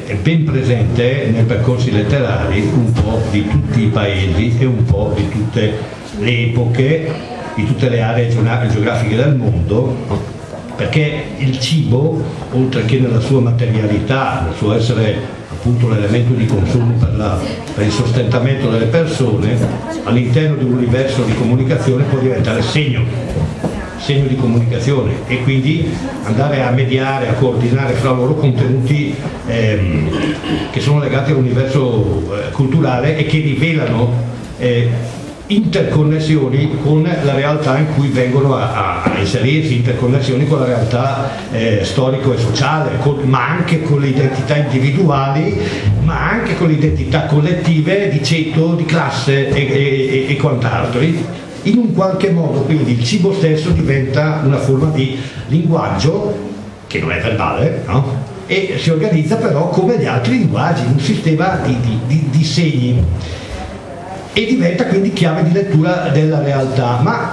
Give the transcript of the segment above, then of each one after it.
è ben presente nei percorsi letterari un po' di tutti i paesi e un po' di tutte le epoche, di tutte le aree geografiche del mondo, no? Perché il cibo, oltre che nella sua materialità, nel suo essere appunto l'elemento di consumo per il sostentamento delle persone, all'interno di un universo di comunicazione può diventare segno di comunicazione e quindi andare a mediare, a coordinare fra loro contenuti che sono legati all'universo culturale e che rivelano interconnessioni con la realtà in cui vengono a inserirsi, interconnessioni con la realtà storico e sociale, ma anche con le identità individuali, ma anche con le identità collettive di ceto, di classe e quant'altro. In un qualche modo quindi il cibo stesso diventa una forma di linguaggio che non è verbale, no? E si organizza però come gli altri linguaggi, un sistema di segni, e diventa quindi chiave di lettura della realtà. Ma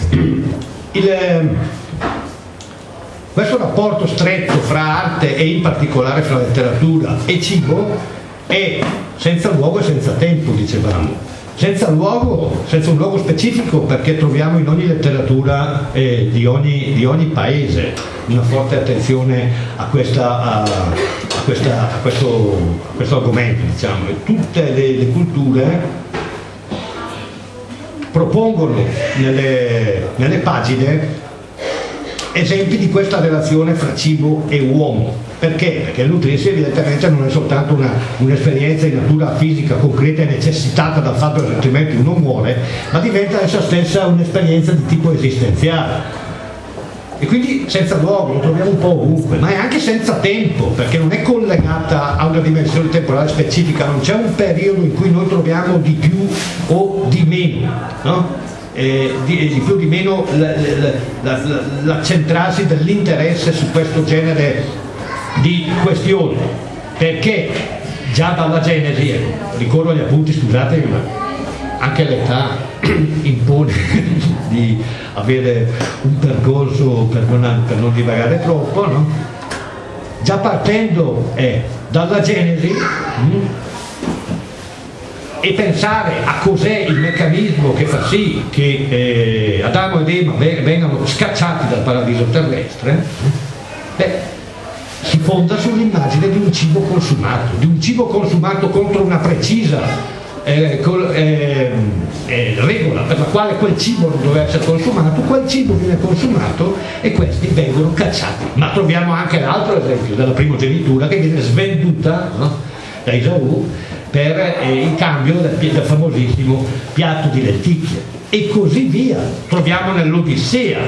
questo rapporto stretto fra arte e in particolare fra letteratura e cibo è senza luogo e senza tempo, dicevamo. Senza un luogo specifico, perché troviamo in ogni letteratura di ogni paese una forte attenzione a questo argomento, diciamo. E tutte le culture propongono nelle pagine esempi di questa relazione fra cibo e uomo. Perché? Perché il nutrirsi evidentemente non è soltanto un'esperienza di natura fisica concreta e necessitata dal fatto che altrimenti uno muore, ma diventa essa stessa un'esperienza di tipo esistenziale. E quindi senza luogo, lo troviamo un po' ovunque, ma è anche senza tempo, perché non è collegata a una dimensione temporale specifica, non c'è un periodo in cui noi troviamo di più o di meno, no? Di più o di meno l'accentrarsi dell'interesse su questo genere di questioni, perché già dalla Genesi, ricordo agli appunti, scusatemi, ma anche l'età impone di avere un percorso per non divagare troppo, no? Già partendo dalla Genesi e pensare a cos'è il meccanismo che fa sì che Adamo ed Eva vengano scacciati dal paradiso terrestre, si fonda sull'immagine di un cibo consumato contro una precisa regola per la quale quel cibo non doveva essere consumato. Quel cibo viene consumato e questi vengono cacciati. Ma troviamo anche l'altro esempio della primogenitura che viene svenduta, no? Da Esaù per il cambio del famosissimo piatto di lenticchie, e così via. Troviamo nell'Odissea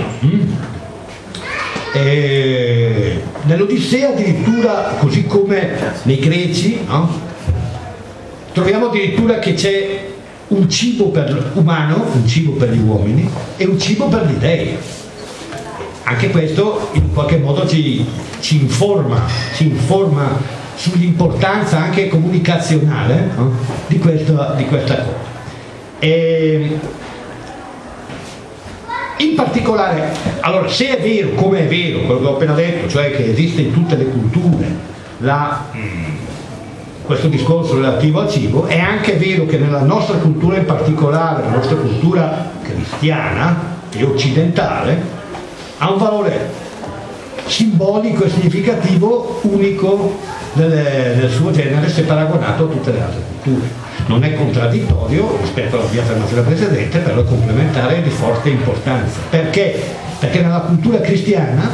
addirittura, così come nei greci, no? Troviamo addirittura che c'è un cibo umano, un cibo per gli uomini e un cibo per gli dei. Anche questo in qualche modo ci informa sull'importanza anche comunicazionale, no? di questa cosa. In particolare, allora, se è vero, come è vero, quello che ho appena detto, cioè che esiste in tutte le culture questo discorso relativo al cibo, è anche vero che nella nostra cultura, in particolare la nostra cultura cristiana e occidentale, ha un valore simbolico e significativo unico nel suo genere, se paragonato a tutte le altre culture. Non è contraddittorio rispetto alla mia affermazione precedente, però è complementare e di forte importanza. Perché? Perché nella cultura cristiana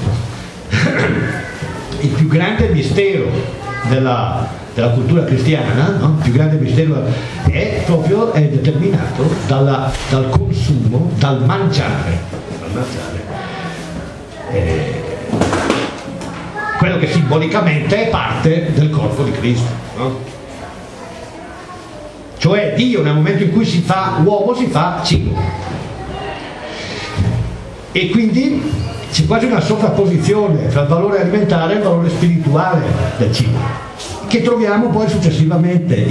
il più grande mistero della cultura cristiana, no? Il più grande mistero è determinato dal consumo, dal mangiare, quello che simbolicamente è parte del corpo di Cristo, no? Cioè Dio, nel momento in cui si fa uomo, si fa cibo, e quindi c'è quasi una sovrapposizione tra il valore alimentare e il valore spirituale del cibo, che troviamo poi successivamente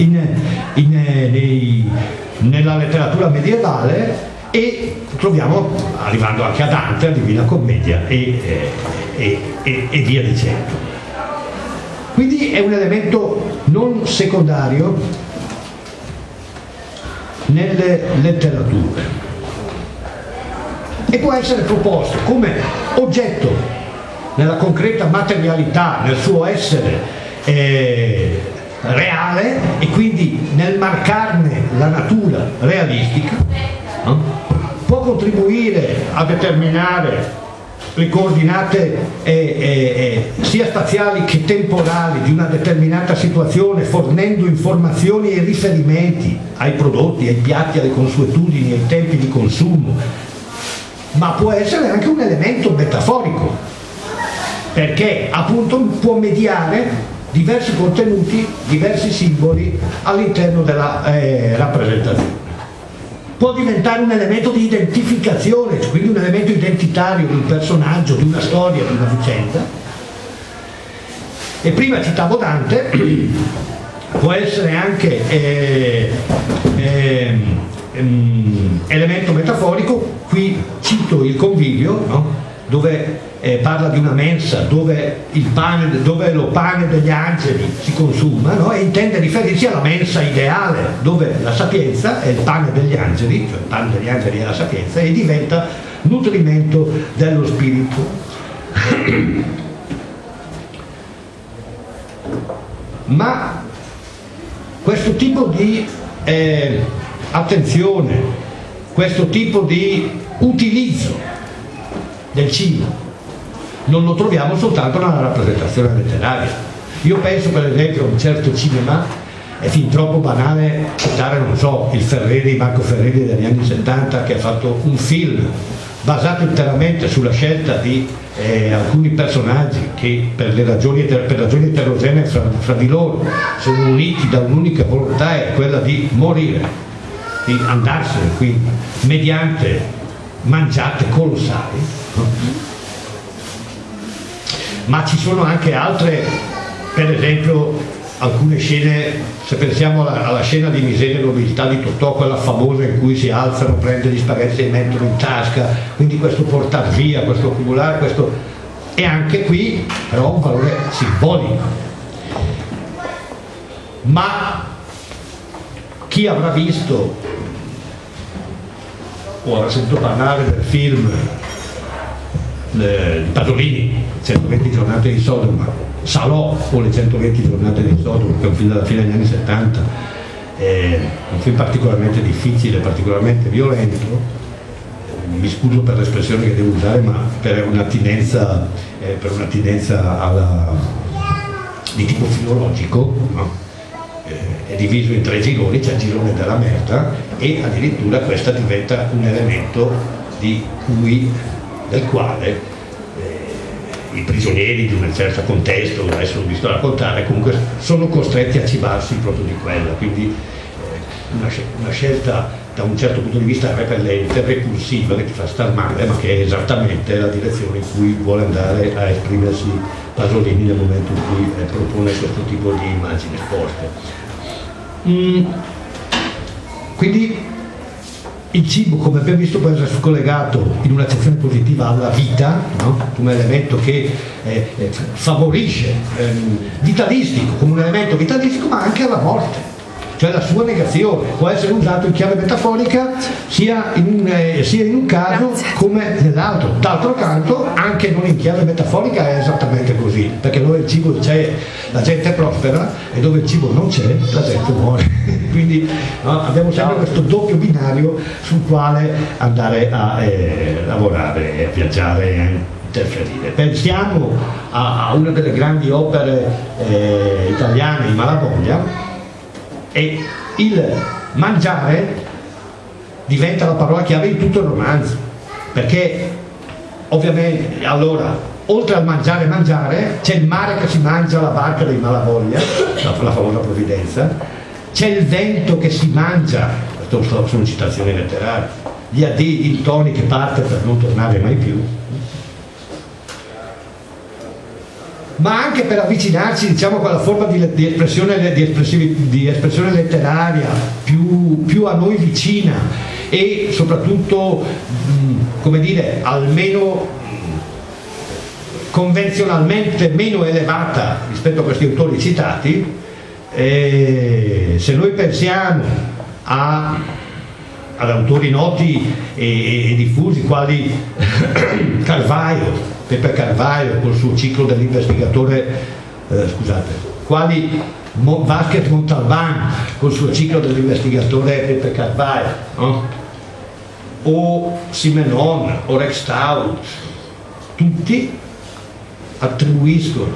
nella letteratura medievale, e troviamo arrivando anche a Dante, a Divina Commedia e via dicendo. Quindi è un elemento non secondario nelle letterature e può essere proposto come oggetto nella concreta materialità, nel suo essere reale, e quindi nel marcarne la natura realistica, no? Può contribuire a determinare le coordinate sia spaziali che temporali di una determinata situazione, fornendo informazioni e riferimenti ai prodotti, ai piatti, alle consuetudini, ai tempi di consumo, ma può essere anche un elemento metaforico, perché appunto può mediare diversi contenuti, diversi simboli all'interno della rappresentazione. Può diventare un elemento di identificazione, quindi un elemento identitario di un personaggio, di una storia, di una vicenda. E prima citavo Dante, può essere anche elemento metaforico. Qui cito il Convivio, no? Dove parla di una mensa dove lo pane degli angeli si consuma, no? E intende riferirsi alla mensa ideale dove la sapienza è il pane degli angeli, cioè il pane degli angeli è la sapienza, e diventa nutrimento dello spirito. Ma questo tipo di attenzione, questo tipo di utilizzo del cibo non lo troviamo soltanto nella rappresentazione letteraria. Io penso per esempio a un certo cinema, è fin troppo banale citare, non so, il Marco Ferreri degli anni 70, che ha fatto un film basato interamente sulla scelta di alcuni personaggi che per ragioni eterogenee fra di loro sono uniti da un'unica volontà, è quella di morire, di andarsene, quindi mediante mangiate colossali, no? Ma ci sono anche altre, per esempio alcune scene, se pensiamo alla scena di Miseria e nobiltà di Totò, quella famosa in cui si alzano, prende gli spaghetti e li mettono in tasca, quindi questo portar via, questo accumulare, questo, e anche qui però un valore simbolico. Ma chi avrà visto o avrà sentito parlare del film di Pasolini, 120 giornate di Sodoma, Salò o le 120 giornate di Sodoma, che è un film della fine degli anni 70, un film particolarmente difficile, particolarmente violento. Mi scuso per l'espressione che devo usare, ma per un'attinenza di tipo filologico, no? È diviso in 3 gironi, c'è il girone della merda, e addirittura questa diventa un elemento del quale i prigionieri di un certo contesto, adesso l'ho visto raccontare, comunque sono costretti a cibarsi proprio di quella, quindi una scelta da un certo punto di vista repellente, repulsiva, che ti fa star male, ma che è esattamente la direzione in cui vuole andare a esprimersi Pasolini nel momento in cui propone questo tipo di immagini esposte. Quindi il cibo, come abbiamo visto, può essere collegato in un'accezione positiva alla vita, no? Come elemento che favorisce, vitalistico, come un elemento vitalistico, ma anche alla morte, cioè la sua negazione. Può essere usato in chiave metaforica sia in un caso come nell'altro. D'altro canto, anche non in chiave metaforica è esattamente così, perché dove il cibo c'è la gente prospera e dove il cibo non c'è la gente muore. Quindi no, abbiamo sempre questo doppio binario sul quale andare a lavorare, a viaggiare e a interferire. Pensiamo a una delle grandi opere italiane, i Malavoglia, e il mangiare diventa la parola chiave in tutto il romanzo, perché ovviamente allora oltre al mangiare c'è il mare che si mangia la barca dei Malavoglia, la famosa provvidenza, c'è il vento che si mangia, queste sono citazioni letterarie, gli addii, il Toni che parte per non tornare mai più, ma anche per avvicinarsi, diciamo, a quella forma di espressione letteraria più a noi vicina e soprattutto, come dire, almeno convenzionalmente meno elevata rispetto a questi autori citati. Se noi pensiamo ad autori noti e diffusi quali Pepe Carvalho col suo ciclo dell'investigatore, quali Vázquez Montalbán col suo ciclo dell'investigatore Pepe Carvalho, no? O Simenon o Rex Stout, tutti attribuiscono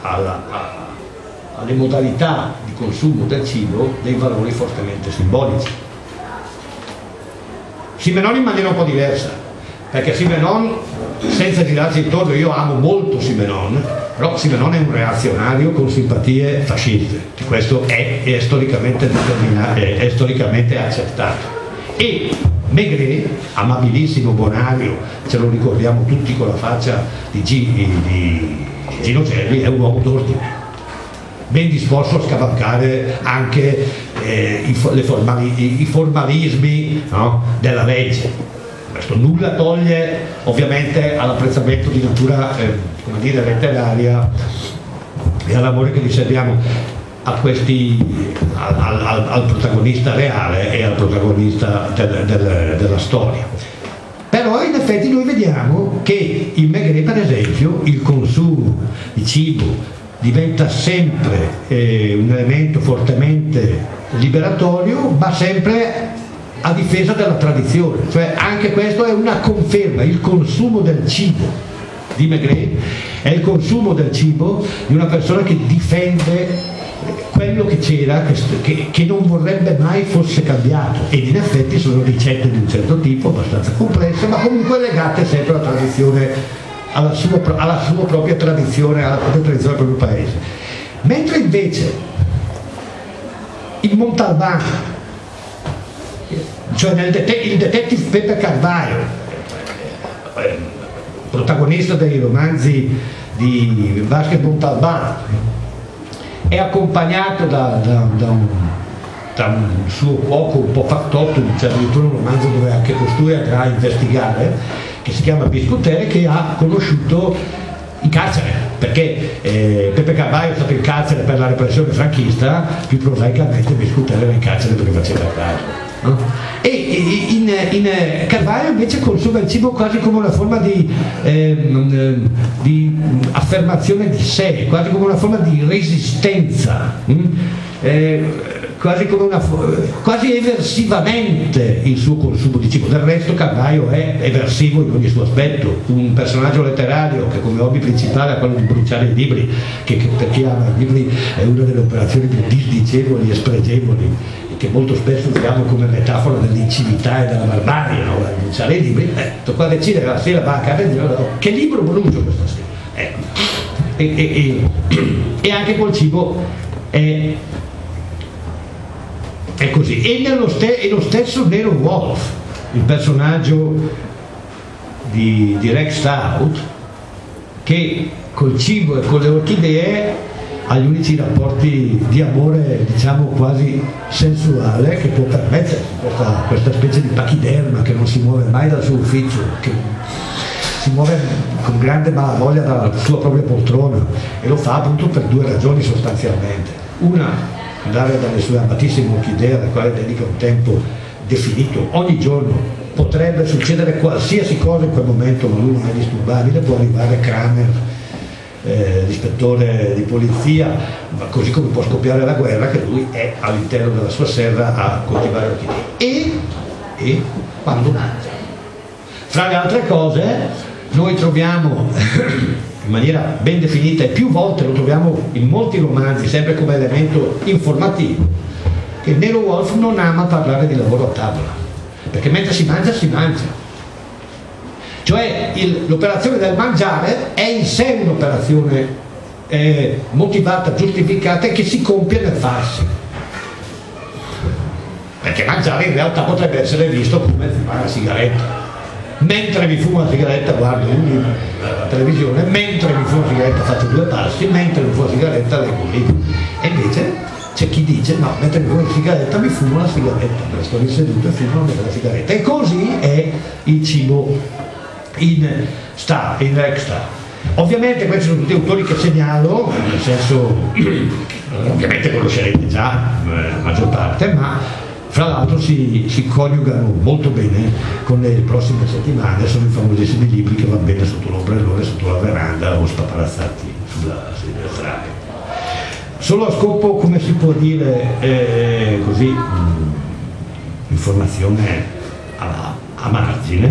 alle modalità di consumo del cibo dei valori fortemente simbolici. Simenon in maniera un po' diversa, perché Simenon, senza girarsi intorno, io amo molto Simenon, però Simenon è un reazionario con simpatie fasciste, questo è storicamente è storicamente accertato. E Maigret, amabilissimo, bonario, ce lo ricordiamo tutti con la faccia di Gino Gelli, è un uomo d'ordine, ben disposto a scavalcare anche i formalismi, no, della legge. Questo nulla toglie ovviamente all'apprezzamento di natura come dire, letteraria e all'amore che riserviamo al protagonista reale e al protagonista della storia. Però in effetti noi vediamo che in Maigret, per esempio, il consumo di cibo diventa sempre un elemento fortemente liberatorio, ma sempre a difesa della tradizione, cioè anche questo è una conferma. Il consumo del cibo di Maigret è il consumo del cibo di una persona che difende quello che c'era, che non vorrebbe mai fosse cambiato, ed in effetti sono ricette di un certo tipo, abbastanza complesse, ma comunque legate sempre alla tradizione, alla sua propria tradizione, alla propria tradizione del proprio paese. Mentre invece il Montalbán, cioè il detective Pepe Carvalho, protagonista dei romanzi di Vázquez Montalbán, è accompagnato da un suo cuoco un po' factotum, c'è addirittura un romanzo dove anche costui andrà a investigare, che si chiama Biscutere, che ha conosciuto in carcere, perché Pepe Carvalho è stato in carcere per la repressione franchista, più prosaicamente Biscutere era in carcere perché faceva il caso. No? E in Carvalho invece consuma il cibo quasi come una forma di affermazione di sé, quasi come una forma di resistenza, quasi eversivamente il suo consumo di cibo. Del resto Carvalho è eversivo in ogni suo aspetto, un personaggio letterario che come hobby principale ha quello di bruciare i libri, che per chi ama i libri è una delle operazioni più disdicevoli e spregevoli, che molto spesso usiamo come metafora dell'inciviltà e della barbarie, no? Bruciare i libri, qua decidere la sera va a casa e dire che libro brucio questa sera, e anche col cibo è così. E lo stesso Nero Wolf, il personaggio di Rex Stout, che col cibo e con le orchidee ha gli unici rapporti di amore, diciamo quasi sensuale, che può permettersi questa specie di pachiderma che non si muove mai dal suo ufficio, che si muove con grande malavoglia dalla sua propria poltrona, e lo fa appunto per due ragioni sostanzialmente. Una, andare dalle sue amatissime orchidee alle quali dedica un tempo definito ogni giorno. Potrebbe succedere qualsiasi cosa in quel momento, ma lui non è disturbabile, può arrivare Kramer, l'ispettore di polizia, ma così come può scoppiare la guerra, che lui è all'interno della sua serra a coltivare orchidee. E quando mangia, fra le altre cose, noi troviamo in maniera ben definita, e più volte lo troviamo in molti romanzi, sempre come elemento informativo, che Nero Wolf non ama parlare di lavoro a tavola, perché mentre si mangia, cioè l'operazione del mangiare è in sé un'operazione motivata, giustificata, e che si compie nel farsi, perché mangiare in realtà potrebbe essere visto come fumare una sigaretta. Mentre mi fumo una sigaretta guardo la televisione, mentre mi fumo una sigaretta faccio due passi, mentre mi fumo una sigaretta leggo un libro. E invece c'è chi dice no, mentre mi fumo una sigaretta mi fumo la sigaretta, sto lì seduto e fumo la sigaretta. E così è il cibo in Rex Stout. Ovviamente questi sono tutti autori che segnalo, nel senso, ovviamente conoscerete già la maggior parte, ma fra l'altro si coniugano molto bene con le prossime settimane, sono i famosissimi libri che va bene sotto l'ombrellone, sotto la veranda o spapalazzati sulla sedia strada. Solo a scopo, come si può dire, così, informazione a margine,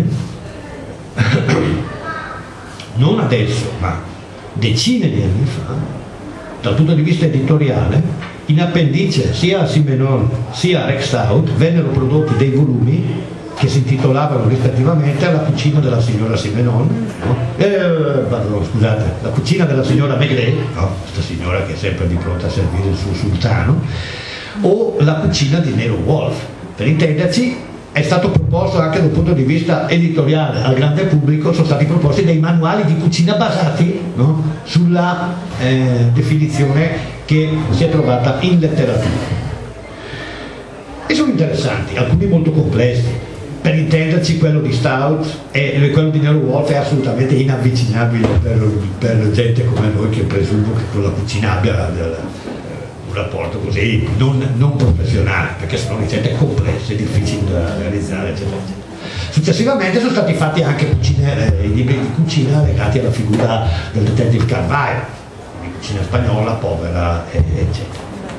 non adesso, ma decine di anni fa, dal punto di vista editoriale, in appendice sia a Simenon sia a Rex Stout vennero prodotti dei volumi che si intitolavano rispettivamente La cucina della signora Simenon, no? Scusate, La cucina della signora Maigret, no? Questa signora che è sempre di pronta a servire il suo sultano, o La cucina di Nero Wolf. Per intenderci, è stato proposto anche dal punto di vista editoriale al grande pubblico, sono stati proposti dei manuali di cucina basati, no? Sulla definizione che si è trovata in letteratura. E sono interessanti, alcuni molto complessi. Per intenderci, quello di Stout e quello di Nero Wolf è assolutamente inavvicinabile per gente come noi, che presumo che con la cucina abbia un rapporto così non professionale, perché sono ricette complesse, difficili da realizzare, eccetera, eccetera. Successivamente sono stati fatti anche i libri di cucina legati alla figura del detective Carvalho, di cucina spagnola, povera, eccetera.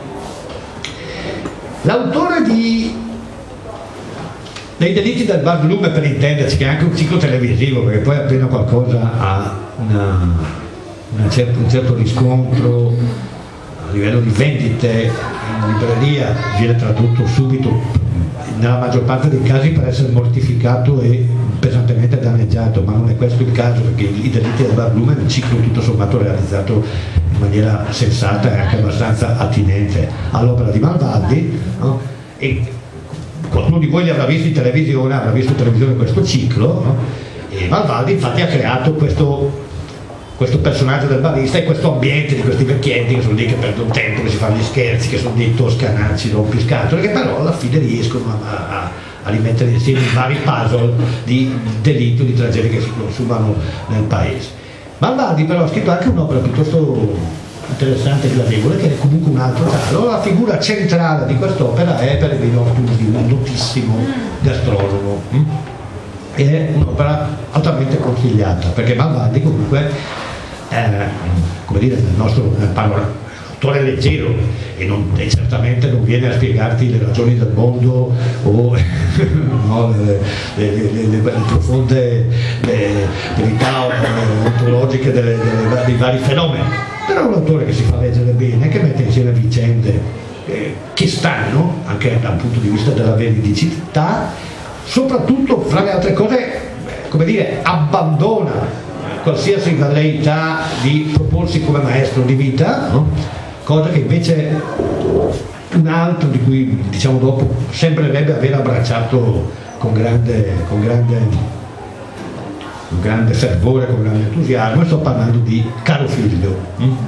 L'autore dei delitti del Bar Blume, per intenderci, che è anche un ciclo televisivo, perché poi appena qualcosa ha un certo riscontro a livello di vendite in libreria, viene tradotto subito, nella maggior parte dei casi, per essere mortificato e pesantemente danneggiato, ma non è questo il caso, perché i delitti del Bar Blume è un ciclo tutto sommato realizzato in maniera sensata e anche abbastanza attinente all'opera di Malvaldi, no? E qualcuno di voi li avrà visto in televisione, avrà visto in televisione questo ciclo, no? E Malvaldi infatti ha creato questo personaggio del barista e questo ambiente di questi vecchietti che sono lì che perdono tempo, che si fanno gli scherzi, che sono dei toscanacci rompiscatole, che però alla fine riescono a rimettere insieme i vari puzzle di delitto, di tragedie che si consumano nel paese. Malvaldi però ha scritto anche un'opera piuttosto interessante e gradevole, che è comunque un altro titolo. La figura centrale di quest'opera è Pellegrino Ortusi, un notissimo gastronomo. È un'opera altamente consigliata, perché Malvaldi comunque, come dire, nel panorama, autore leggero, e certamente non viene a spiegarti le ragioni del mondo o no, le profonde verità ontologiche dei vari fenomeni, però è un autore che si fa leggere bene, che mette insieme vicende che stanno anche dal punto di vista della veridicità, soprattutto, fra le altre cose, come dire, abbandona qualsiasi velleità di proporsi come maestro di vita, no? Cosa che invece un altro, di cui diciamo dopo, sembrerebbe aver abbracciato con grande fervore, con grande entusiasmo, e sto parlando di Caro Figlio.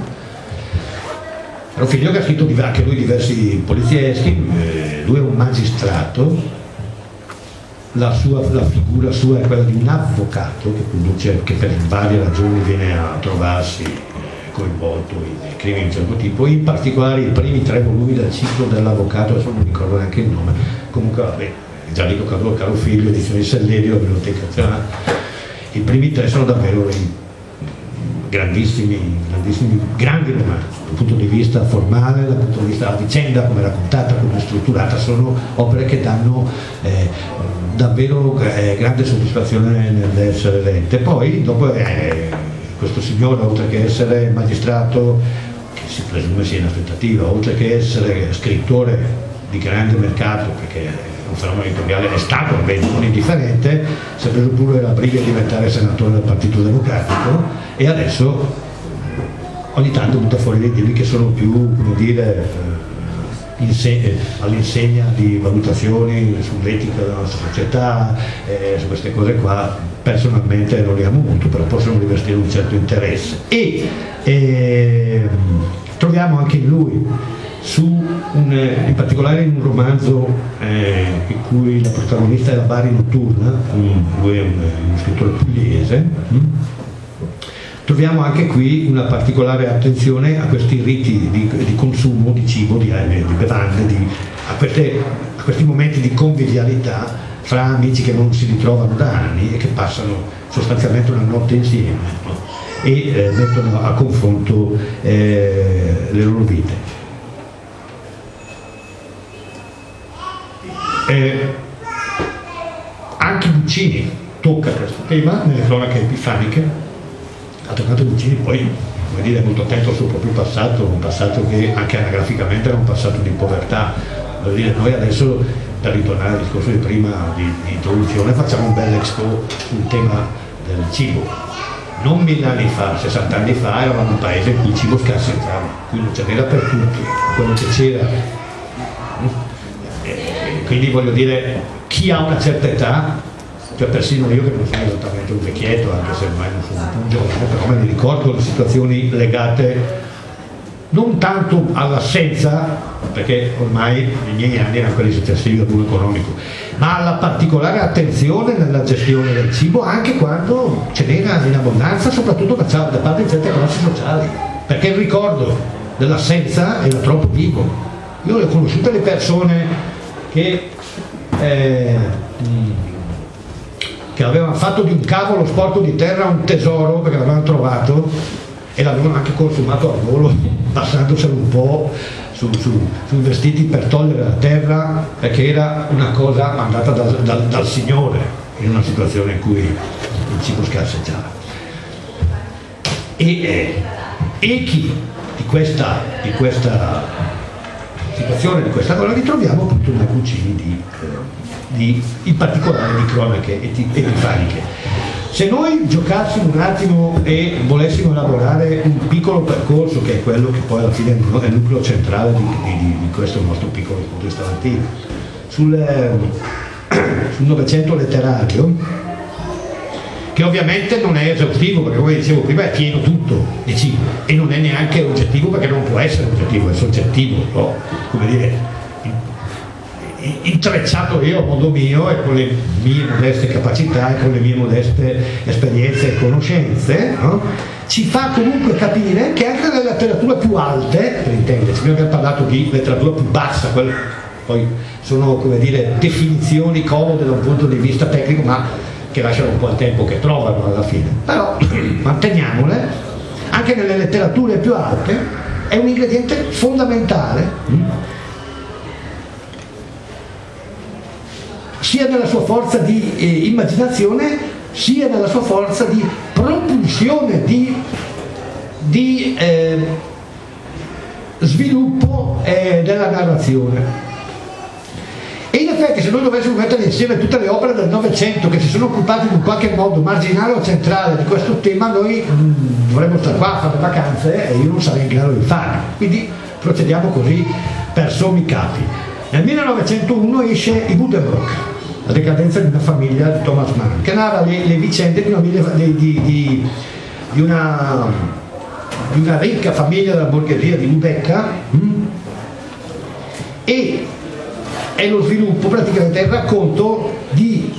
Caro Figlio, che ha scritto anche lui diversi polizieschi, lui è un magistrato. La figura sua è quella di un avvocato che per varie ragioni viene a trovarsi coinvolto in crimini di un certo tipo, in particolare i primi 3 volumi del ciclo dell'avvocato, adesso non ricordo neanche il nome, comunque vabbè, già dico Caro Figlio, edizione di Sellerio, Biblioteca Nazionale. I primi 3 sono davvero grandi romanzi dal punto di vista formale, dal punto di vista della vicenda, come è raccontata, come è strutturata. Sono opere che danno davvero grande soddisfazione nell'essere lette. Poi dopo questo signore, oltre che essere magistrato, che si presume sia in aspettativa, oltre che essere scrittore di grande mercato, perché è un fenomeno editoriale, è stato non indifferente, si è preso pure la briga di diventare senatore del Partito Democratico, e adesso ogni tanto butta fuori dei libri che sono più, come dire, all'insegna di valutazioni sull'etica della nostra società, su queste cose qua. Personalmente non li amo molto, però possono rivestire un certo interesse, e troviamo anche in lui, in particolare in un romanzo in cui la protagonista è la Bari notturna, lui è uno scrittore pugliese, troviamo anche qui una particolare attenzione a questi riti di consumo di cibo, di bevande, a questi momenti di convivialità fra amici che non si ritrovano da anni e che passano sostanzialmente una notte insieme, no? E mettono a confronto le loro vite. Anche Guccini tocca questo tema nelle cronache epifaniche. Ha toccato Guccini, poi come dire, molto attento al suo proprio passato, un passato che anche anagraficamente era un passato di povertà. Voglio dire, noi adesso, per ritornare al discorso di prima di introduzione, facciamo un bel expo sul tema del cibo. Non 1000 anni fa, 60 anni fa eravamo un paese in cui il cibo scarseggiava, qui non ce n'era per tutti, quello che c'era. Quindi voglio dire, chi ha una certa età, cioè persino io che non sono esattamente un vecchietto, anche se ormai non sono più giovane, però me ne ricordo le situazioni legate non tanto all'assenza, perché ormai i miei anni erano quelli successivi al boom economico, ma alla particolare attenzione nella gestione del cibo anche quando ce n'era in abbondanza, soprattutto da parte di certe classi sociali, perché il ricordo dell'assenza era troppo vivo. Io ho conosciuto le persone che avevano fatto di un cavolo sporco di terra un tesoro perché l'avevano trovato e l'avevano anche consumato al volo, passandoselo un po' sui vestiti per togliere la terra, perché era una cosa mandata dal Signore in una situazione in cui il cibo scarseggiava. E echi di questa situazione, di questa cosa, ritroviamo appunto nei Guccini in particolare di cronache epifaniche. Se noi giocassimo un attimo e volessimo elaborare un piccolo percorso, che è quello che poi alla fine è il nucleo centrale di questo nostro piccolo incontro stamattina, sul Novecento letterario, che ovviamente non è esaustivo, perché come dicevo prima è pieno tutto di cibo, e non è neanche oggettivo, perché non può essere oggettivo, è soggettivo, no? Come dire, intrecciato io a modo mio e con le mie modeste capacità e con le mie modeste esperienze e conoscenze, no? Ci fa comunque capire che anche nelle letterature più alte, per intenderci, noi abbiamo parlato di letteratura più bassa, quelle poi sono, come dire, definizioni comode da un punto di vista tecnico, ma che lasciano un po' il tempo che trovano alla fine, però manteniamole, anche nelle letterature più alte è un ingrediente fondamentale, sia nella sua forza di immaginazione, sia nella sua forza di propulsione, di sviluppo della narrazione. E in effetti, se noi dovessimo mettere insieme tutte le opere del Novecento che si sono occupate in un qualche modo marginale o centrale di questo tema, noi dovremmo stare qua a fare vacanze e io non sarei in grado di farlo. Quindi procediamo così per sommi capi. Nel 1901 esce I Buddenbrook, la decadenza di una famiglia di Thomas Mann, che narra le vicende di una ricca famiglia della borghesia di Lubecca, e è lo sviluppo, praticamente il racconto di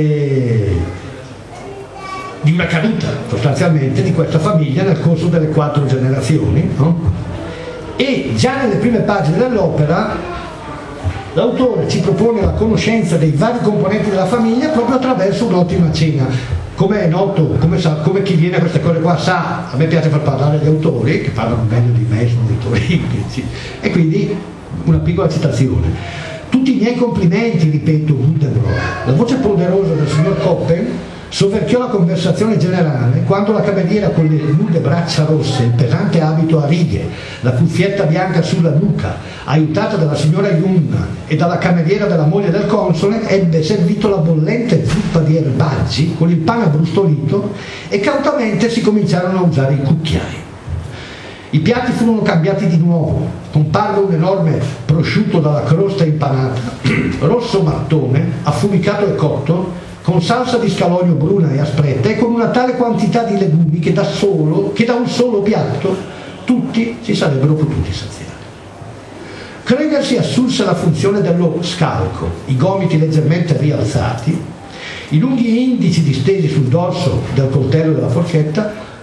una caduta sostanzialmente di questa famiglia nel corso delle 4 generazioni, no? E già nelle prime pagine dell'opera l'autore ci propone la conoscenza dei vari componenti della famiglia proprio attraverso un'ottima cena. Come è noto, come chi viene a queste cose qua sa, a me piace far parlare gli autori, che parlano meglio di me, sono autori, e quindi una piccola citazione. Tutti i miei complimenti, ripeto, Buddenbrook. La voce ponderosa del signor Coppen soverchiò la conversazione generale quando la cameriera con le nude braccia rosse, il pesante abito a righe, la cuffietta bianca sulla nuca, aiutata dalla signora Jung e dalla cameriera della moglie del console, ebbe servito la bollente zuppa di erbaggi con il pane abbrustolito e cautamente si cominciarono a usare i cucchiai. I piatti furono cambiati di nuovo, comparve un enorme prosciutto dalla crosta impanata, rosso mattone, affumicato e cotto, con salsa di scalogno bruna e aspretta e con una tale quantità di legumi che da un solo piatto tutti si sarebbero potuti saziare. Kreger si assunse la funzione dello scalco, i gomiti leggermente rialzati, i lunghi indici distesi sul dorso del coltello e della forchetta,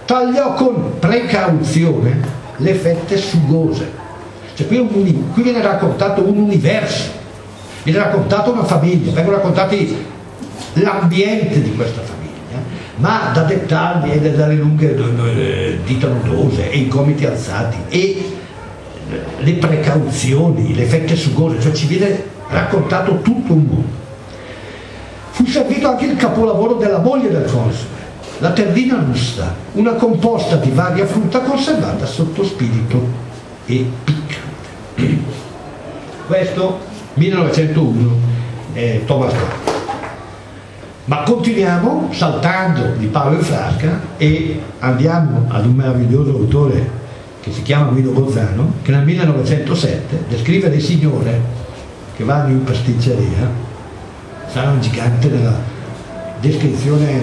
tagliò con precauzione le fette sugose. Cioè qui viene raccontato un universo, viene raccontata una famiglia, vengono raccontati l'ambiente di questa famiglia, ma da dettagli e dalle lunghe dita nodose e i gomiti alzati e le precauzioni, le fette sugose, cioè ci viene raccontato tutto un mondo. Fu servito anche il capolavoro della moglie del console, la terrina russa, una composta di varia frutta conservata sotto spirito e piccante. Questo 1901, Thomas Mann. Ma continuiamo saltando di Paolo in Frasca e andiamo ad un meraviglioso autore che si chiama Guido Bozzano, che nel 1907 descrive le signore che vanno in pasticceria. Sarà un gigante nella descrizione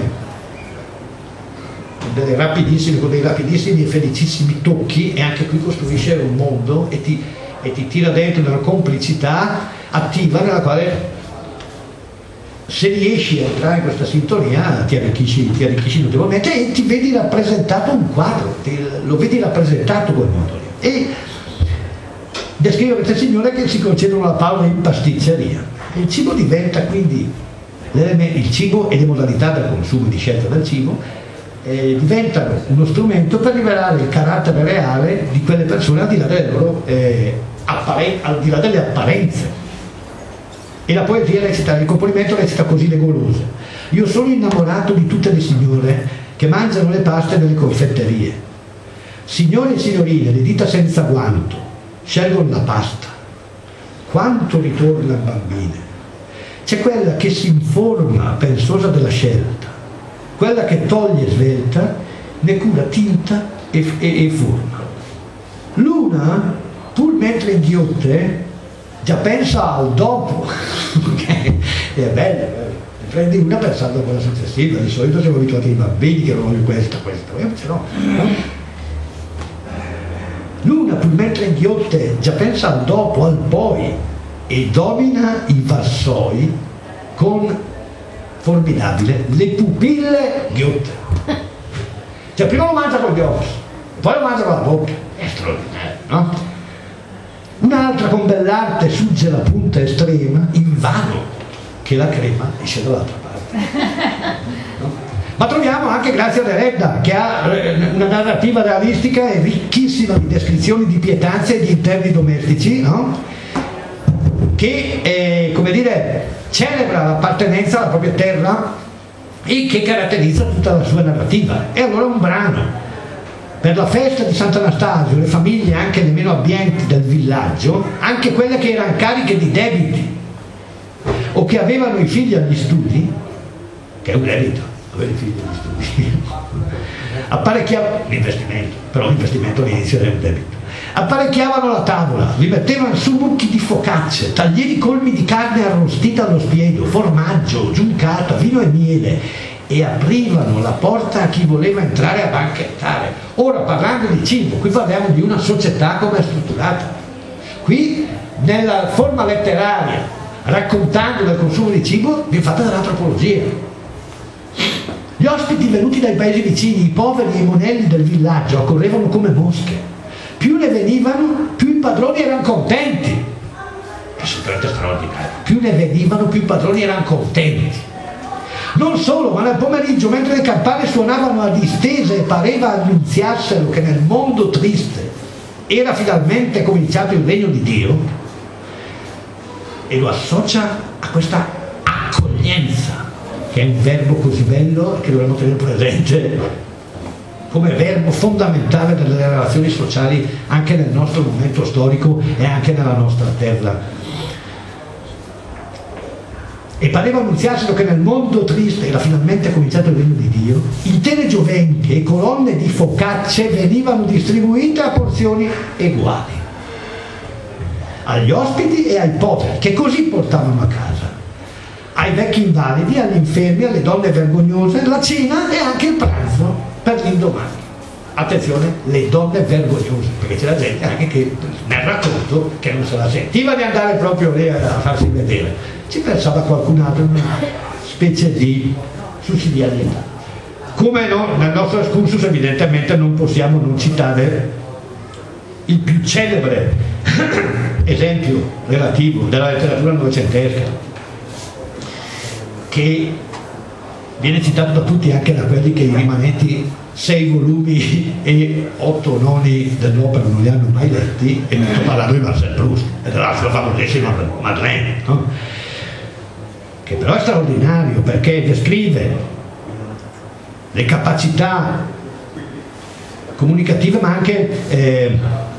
con dei rapidissimi e felicissimi tocchi, e anche qui costruisce un mondo e ti tira dentro una complicità attiva nella quale, se riesci a entrare in questa sintonia, ti arricchisci notevolmente e ti vedi rappresentato un quadro, lo vedi rappresentato quel mondo lì. E descrive queste signore che si concedono la pausa in pasticceria. Il cibo diventa quindi, il cibo e le modalità del consumo e di scelta del cibo diventano uno strumento per rivelare il carattere reale di quelle persone al di là delle loro al di là delle apparenze. E la poesia recita, il componimento recita così le golose: io sono innamorato di tutte le signore che mangiano le paste nelle confetterie, signore e signorine, le dita senza guanto scelgono la pasta, quanto ritorna bambine. C'è quella che si informa pensosa della scelta, quella che toglie svelta, ne cura tinta e forma. L'una, pur mentre inghiotte, già pensa al dopo. È bello, prendi una pensando a quella successiva. Di solito siamo abituati ai bambini che non vogliono questo, invece no. L'una, pur mentre inghiotte, già pensa al dopo, al poi, e domina i vassoi con formidabile le pupille ghiotte. Cioè prima lo mangia con gli occhi, poi lo mangia con la bocca. È straordinario, no? Un'altra con bell'arte sugge la punta estrema, invano che la crema esce dall'altra parte. No? Ma troviamo anche Grazia Deledda, che ha una narrativa realistica e ricchissima di descrizioni di pietanze e di interni domestici, no? Che, come dire, celebra l'appartenenza alla propria terra e che caratterizza tutta la sua narrativa. E allora un brano. Per la festa di Sant'Anastasio, le famiglie anche le meno abbienti del villaggio, anche quelle che erano cariche di debiti o che avevano i figli agli studi, che è un debito, avere i figli agli studi, apparecchiavano l'investimento, però l'investimento all'inizio era un debito. Apparecchiavano la tavola, vi mettevano su mucchi di focacce, taglieri colmi di carne arrostita allo spiedo, formaggio, giuncata, vino e miele, e aprivano la porta a chi voleva entrare a banchettare. Ora, parlando di cibo, qui parliamo di una società come è strutturata. Qui, nella forma letteraria, raccontando del consumo di cibo, viene fatta dell'antropologia. Gli ospiti venuti dai paesi vicini, i poveri e i monelli del villaggio, accorrevano come mosche. Più ne venivano, più i padroni erano contenti. È assolutamente straordinario. Più ne venivano, più i padroni erano contenti. Non solo, ma nel pomeriggio, mentre le campane suonavano a distese e pareva annunziassero che nel mondo triste era finalmente cominciato il regno di Dio, e lo associa a questa accoglienza, che è un verbo così bello che dovremmo tenere presente come verbo fondamentale delle relazioni sociali anche nel nostro momento storico e anche nella nostra terra. E pareva annunziassero che nel mondo triste era finalmente cominciato il regno di Dio, intere giovenche e colonne di focacce venivano distribuite a porzioni uguali agli ospiti e ai poveri, che così portavano a casa, ai vecchi invalidi, agli infermi, alle donne vergognose, la cena e anche il pranzo per l'indomani. Attenzione, le donne vergognose, perché c'è la gente anche che nel racconto che non se la sentiva di andare proprio lì a farsi vedere, ci pensava qualcun altro, una specie di sussidiarietà. Come no, nel nostro excursus evidentemente non possiamo non citare il più celebre esempio relativo della letteratura novecentesca, che viene citato da tutti, anche da quelli che i rimanenti 6 volumi e 8 noni dell'opera non li hanno mai letti, e non sto parlando di Marcel Proust e della sua famosissima Madeleine, no? Che però è straordinario perché descrive le capacità comunicative ma anche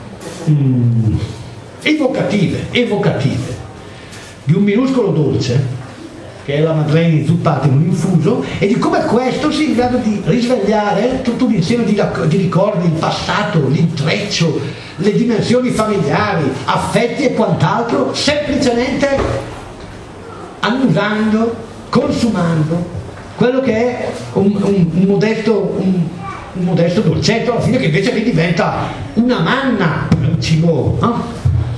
evocative di un minuscolo dolce che è la Madeleine inzuppata in un infuso, e di come questo sia in grado di risvegliare tutto un insieme di ricordi, il passato, l'intreccio, le dimensioni familiari, affetti e quant'altro, semplicemente annusando, consumando quello che è un modesto dolcetto, alla fine, che invece lì diventa una manna, un cibo, no?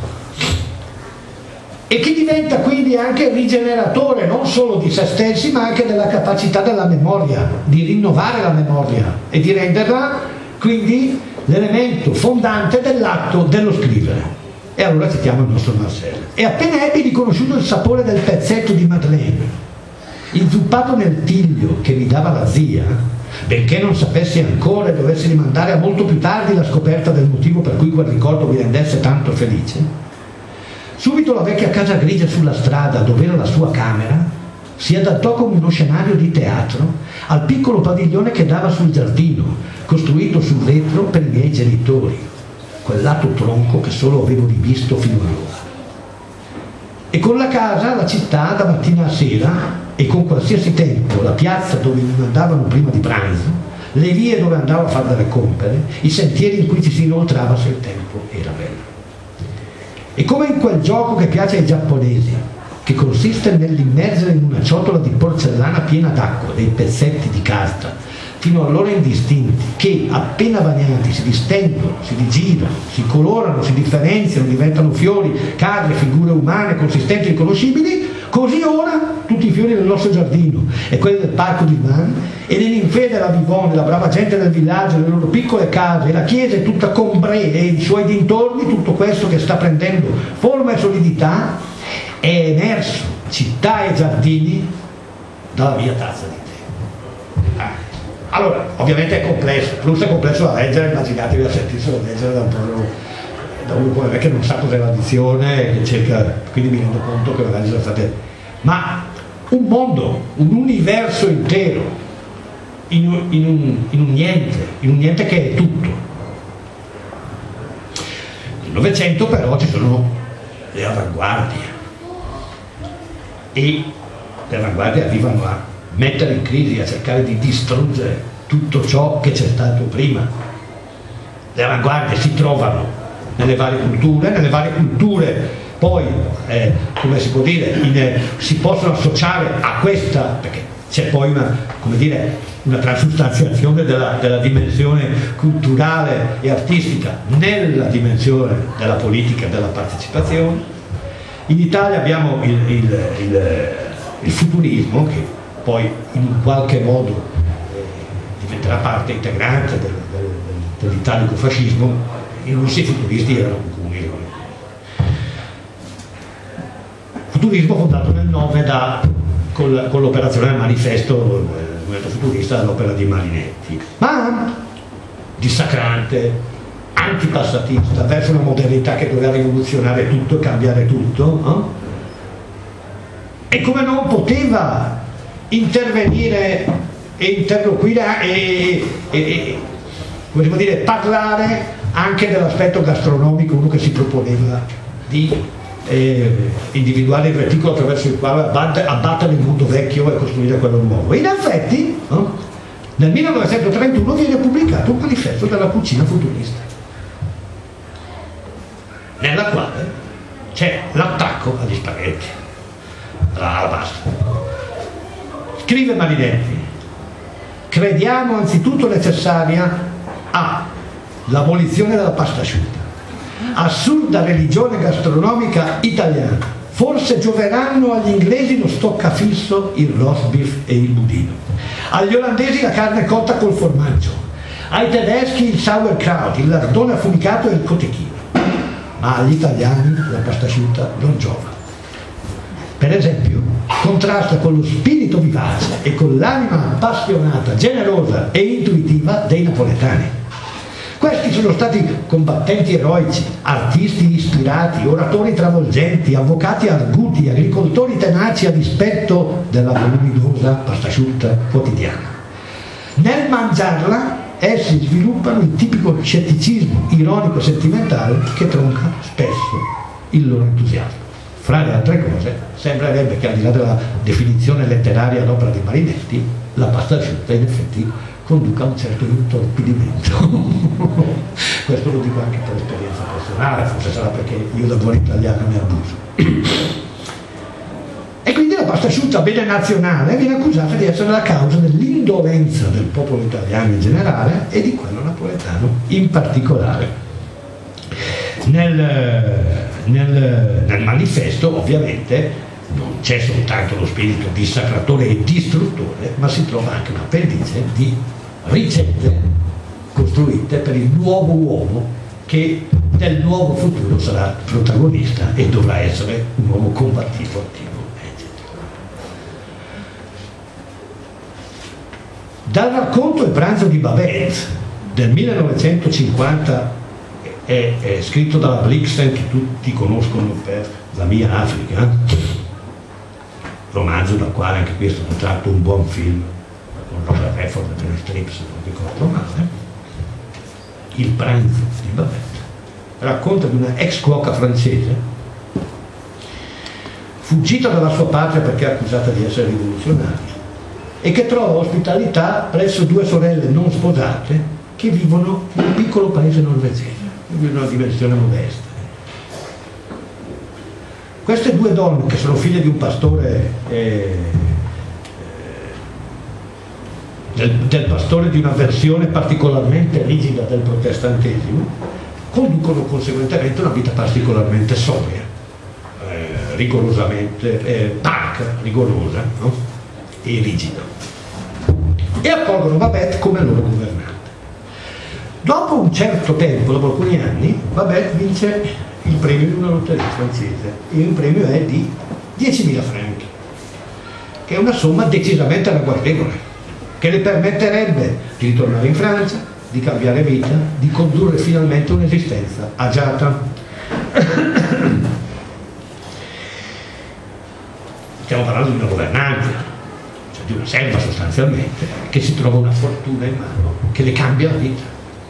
E che diventa quindi anche rigeneratore non solo di se stessi ma anche della capacità della memoria, di rinnovare la memoria e di renderla quindi l'elemento fondante dell'atto dello scrivere. E allora citiamo il nostro Marcel: e appena ebbi riconosciuto il sapore del pezzetto di Madeleine inzuppato nel tiglio che mi dava la zia, benché non sapessi ancora e dovessi rimandare a molto più tardi la scoperta del motivo per cui quel ricordo mi rendesse tanto felice, subito la vecchia casa grigia sulla strada, dove era la sua camera, si adattò come uno scenario di teatro al piccolo padiglione che dava sul giardino, costruito sul retro per i miei genitori, quel lato tronco che solo avevo rivisto fino allora. E con la casa, la città da mattina a sera, e con qualsiasi tempo, la piazza dove mi mandavano prima di pranzo, le vie dove andavo a fare delle compere, i sentieri in cui ci si inoltrava se il tempo era bello. E come in quel gioco che piace ai giapponesi, che consiste nell'immergere in una ciotola di porcellana piena d'acqua dei pezzetti di carta, fino allora indistinti, che appena bagnati si distendono, si rigirano, si colorano, si differenziano, diventano fiori, cadre, figure umane, consistenti e riconoscibili, così ora tutti i fiori del nostro giardino e quelli del parco di Vannes, e le ninfee della Vivonne, la brava gente del villaggio, le loro piccole case, la chiesa è tutta Combray e i suoi dintorni, tutto questo che sta prendendo forma e solidità è emerso, città e giardini, dalla mia tazza di tè. Allora, ovviamente è complesso, Proust è complesso da leggere, immaginatevi a sentirselo leggere da uno come me che non sa cos'è l'addizione, che cerca, quindi mi rendo conto che magari sono state, ma un mondo, un universo intero in un niente che è tutto. Nel Novecento però ci sono le avanguardie, e le avanguardie arrivano a mettere in crisi, a cercare di distruggere tutto ciò che c'è stato prima. Le avanguardie si trovano nelle varie culture poi, come si può dire, si possono associare a questa, perché c'è poi una transustanziazione della dimensione culturale e artistica nella dimensione della politica, della partecipazione. In Italia abbiamo il futurismo, che poi in qualche modo diventerà parte integrante dell'italico fascismo. In Russia i futuristi erano alcuni. Futurismo fondato nel 9 con l'operazione del manifesto del movimento futurista, dall'opera di Marinetti, ma dissacrante, antipassatista, verso una modernità che doveva rivoluzionare tutto e cambiare tutto, no? E come non poteva intervenire e interloquire e come devo dire, parlare anche dell'aspetto gastronomico, uno che si proponeva di individuare il reticolo attraverso il quale abbattere il mondo vecchio e costruire quello nuovo. E in effetti, no? Nel 1931 viene pubblicato un manifesto della cucina futurista, nella quale c'è l'attacco agli spaghetti, alla pasta. Scrive Marinetti: crediamo anzitutto necessaria l'abolizione della pasta asciutta, assurda religione gastronomica italiana, forse gioveranno agli inglesi lo stoccafisso, il roast beef e il budino. agli olandesi la carne cotta col formaggio, ai tedeschi il sauerkraut, il lardone affumicato e il cotechino, ma agli italiani la pasta asciutta non giova. Per esempio, contrasta con lo spirito vivace e con l'anima appassionata, generosa e intuitiva dei napoletani. Questi sono stati combattenti eroici, artisti ispirati, oratori travolgenti, avvocati arguti, agricoltori tenaci a dispetto della voluminosa pasta asciutta quotidiana. Nel mangiarla essi sviluppano il tipico scetticismo ironico e sentimentale che tronca spesso il loro entusiasmo. Fra le altre cose, sembrerebbe che al di là della definizione letteraria d'opera di Marinetti, la pasta asciutta in effetti conduca a un certo intorpidimento. Questo lo dico anche per esperienza personale, forse sarà perché io da buon italiano ne abuso. E quindi la pasta asciutta bene nazionale viene accusata di essere la causa dell'indolenza del popolo italiano in generale e di quello napoletano in particolare. Nel manifesto ovviamente non c'è soltanto lo spirito dissacratore e distruttore, ma si trova anche un'appendice di ricette costruite per il nuovo uomo che del nuovo futuro sarà protagonista e dovrà essere un uomo combattivo, attivo, eccetera. Dal racconto Il pranzo di Babette del 1950 è scritto dalla Blixen, che tutti conoscono per La mia Africa, romanzo dal quale anche questo è tratto un buon film con Robert Redford e Meryl Streep, se non ricordo male. Il pranzo di Babette racconta di una ex cuoca francese fuggita dalla sua patria perché accusata di essere rivoluzionaria e che trova ospitalità presso due sorelle non sposate che vivono in un piccolo paese norvegese di una dimensione modesta. Queste due donne, che sono figlie di un pastore, del pastore di una versione particolarmente rigida del protestantesimo, conducono conseguentemente una vita particolarmente sobria, rigorosamente punk, rigorosa, no? E rigida, e accolgono Babette come loro governante. Dopo un certo tempo, dopo alcuni anni, Babette vince il premio di una lotteria francese e il premio è di 10.000 franchi, che è una somma decisamente ragguardevole, che le permetterebbe di ritornare in Francia, di cambiare vita, di condurre finalmente un'esistenza agiata. Stiamo parlando di una governante, cioè di una serva sostanzialmente, che si trova una fortuna in mano che le cambia la vita.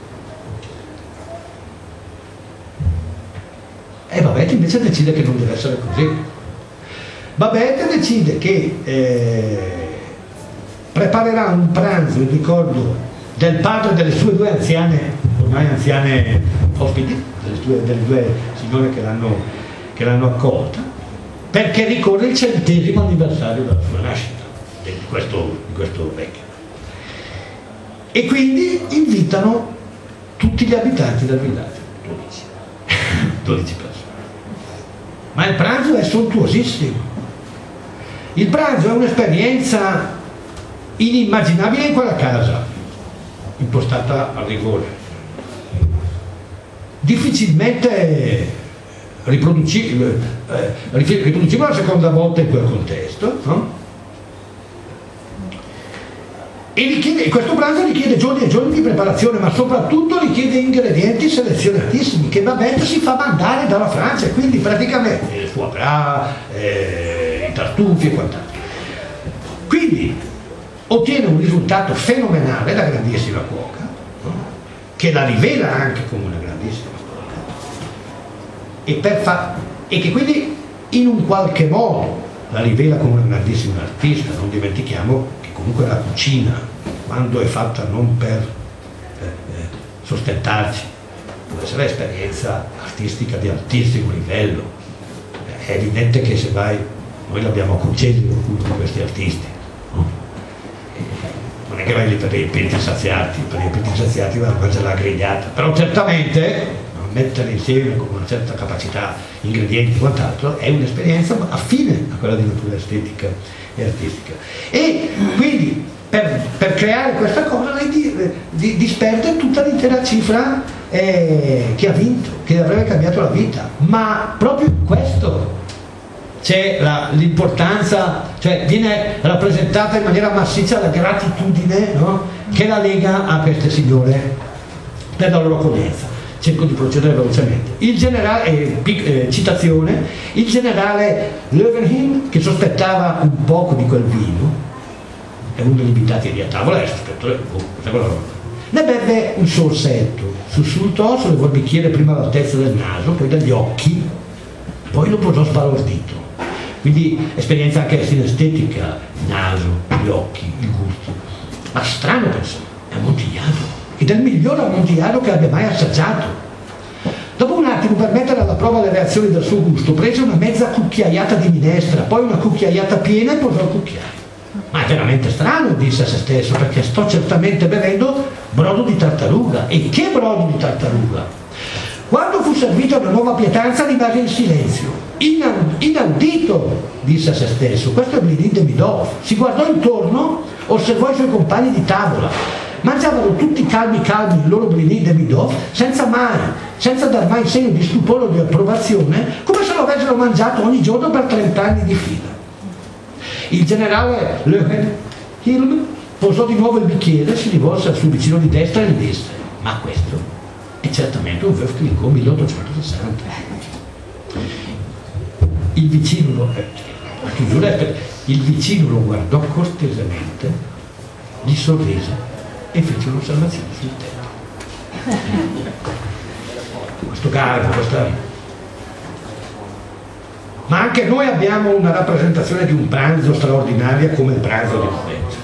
E Babette invece decide che non deve essere così. Babette decide che preparerà un pranzo in ricordo del padre delle sue due anziane, ormai anziane ospiti, delle due signore che l'hanno accolta, perché ricorre il 100° anniversario della sua nascita, di questo vecchio. E quindi invitano tutti gli abitanti del villaggio, 12 persone. Ma il pranzo è sontuosissimo. Il pranzo è un'esperienza inimmaginabile in quella casa, impostata a rigore, difficilmente riproducibile la seconda volta in quel contesto, no? E questo pranzo richiede giorni e giorni di preparazione, ma soprattutto richiede ingredienti selezionatissimi che Babette si fa mandare dalla Francia, quindi praticamente il foie gras, i tartufi e quant'altro. Quindi ottiene un risultato fenomenale, la grandissima cuoca, no? Che la rivela anche come una grandissima cuoca e che quindi in un qualche modo la rivela come una grandissima artista. Non dimentichiamo che comunque la cucina, quando è fatta non per sostentarci, può essere esperienza artistica di altissimo livello. È evidente che se vai, noi l'abbiamo a Concesio qualcuno di questi artisti, no? Non è che vai lì per i penti saziati vai a mangiare la grigliata, però certamente mettere insieme con una certa capacità ingredienti e quant'altro è un'esperienza affine a quella di natura estetica e artistica. E quindi per creare questa cosa lei disperde tutta l'intera cifra che ha vinto, che avrebbe cambiato la vita, ma proprio in questo c'è l'importanza, cioè viene rappresentata in maniera massiccia la gratitudine, no? Che la Lega ha per queste signore per la loro accoglienza. Cerco di procedere velocemente. Il generale, citazione, il generale Löwenhielm, che sospettava un poco di quel vino, è uno degli invitati lì a tavola, ne beve un sorsetto, sussultò, sollevò il bicchiere prima all'altezza del naso, poi dagli occhi, poi lo posò sbalordito. Quindi esperienza anche sinestetica, il naso, gli occhi, il gusto. Ma strano, pensò, è Amontillado, ed è il miglior Amontillado che abbia mai assaggiato. Dopo un attimo, per mettere alla prova le reazioni del suo gusto, prese una mezza cucchiaiata di minestra, poi una cucchiaiata piena e posò il cucchiaio. Ma è veramente strano, disse a se stesso, perché sto certamente bevendo brodo di tartaruga. E che brodo di tartaruga! Quando fu servita una nuova pietanza rimase in silenzio. Inaudito, disse a se stesso, questo è Blini de Midov. Si guardò intorno, osservò i suoi compagni di tavola. Mangiavano tutti calmi il loro Blini de Midov, senza dar mai segno di stupore o di approvazione, come se lo avessero mangiato ogni giorno per 30 anni di fila. Il generale Löwenhielm posò di nuovo il bicchiere, si rivolse al suo vicino di destra e gli disse: ma questo è certamente un Veuve Clicquot 1860. Il vicino lo guardò cortesemente, gli sorrise e fece un'osservazione sul tetto. Questo garbo, ma anche noi abbiamo una rappresentazione di un pranzo straordinaria come il pranzo di Provenza,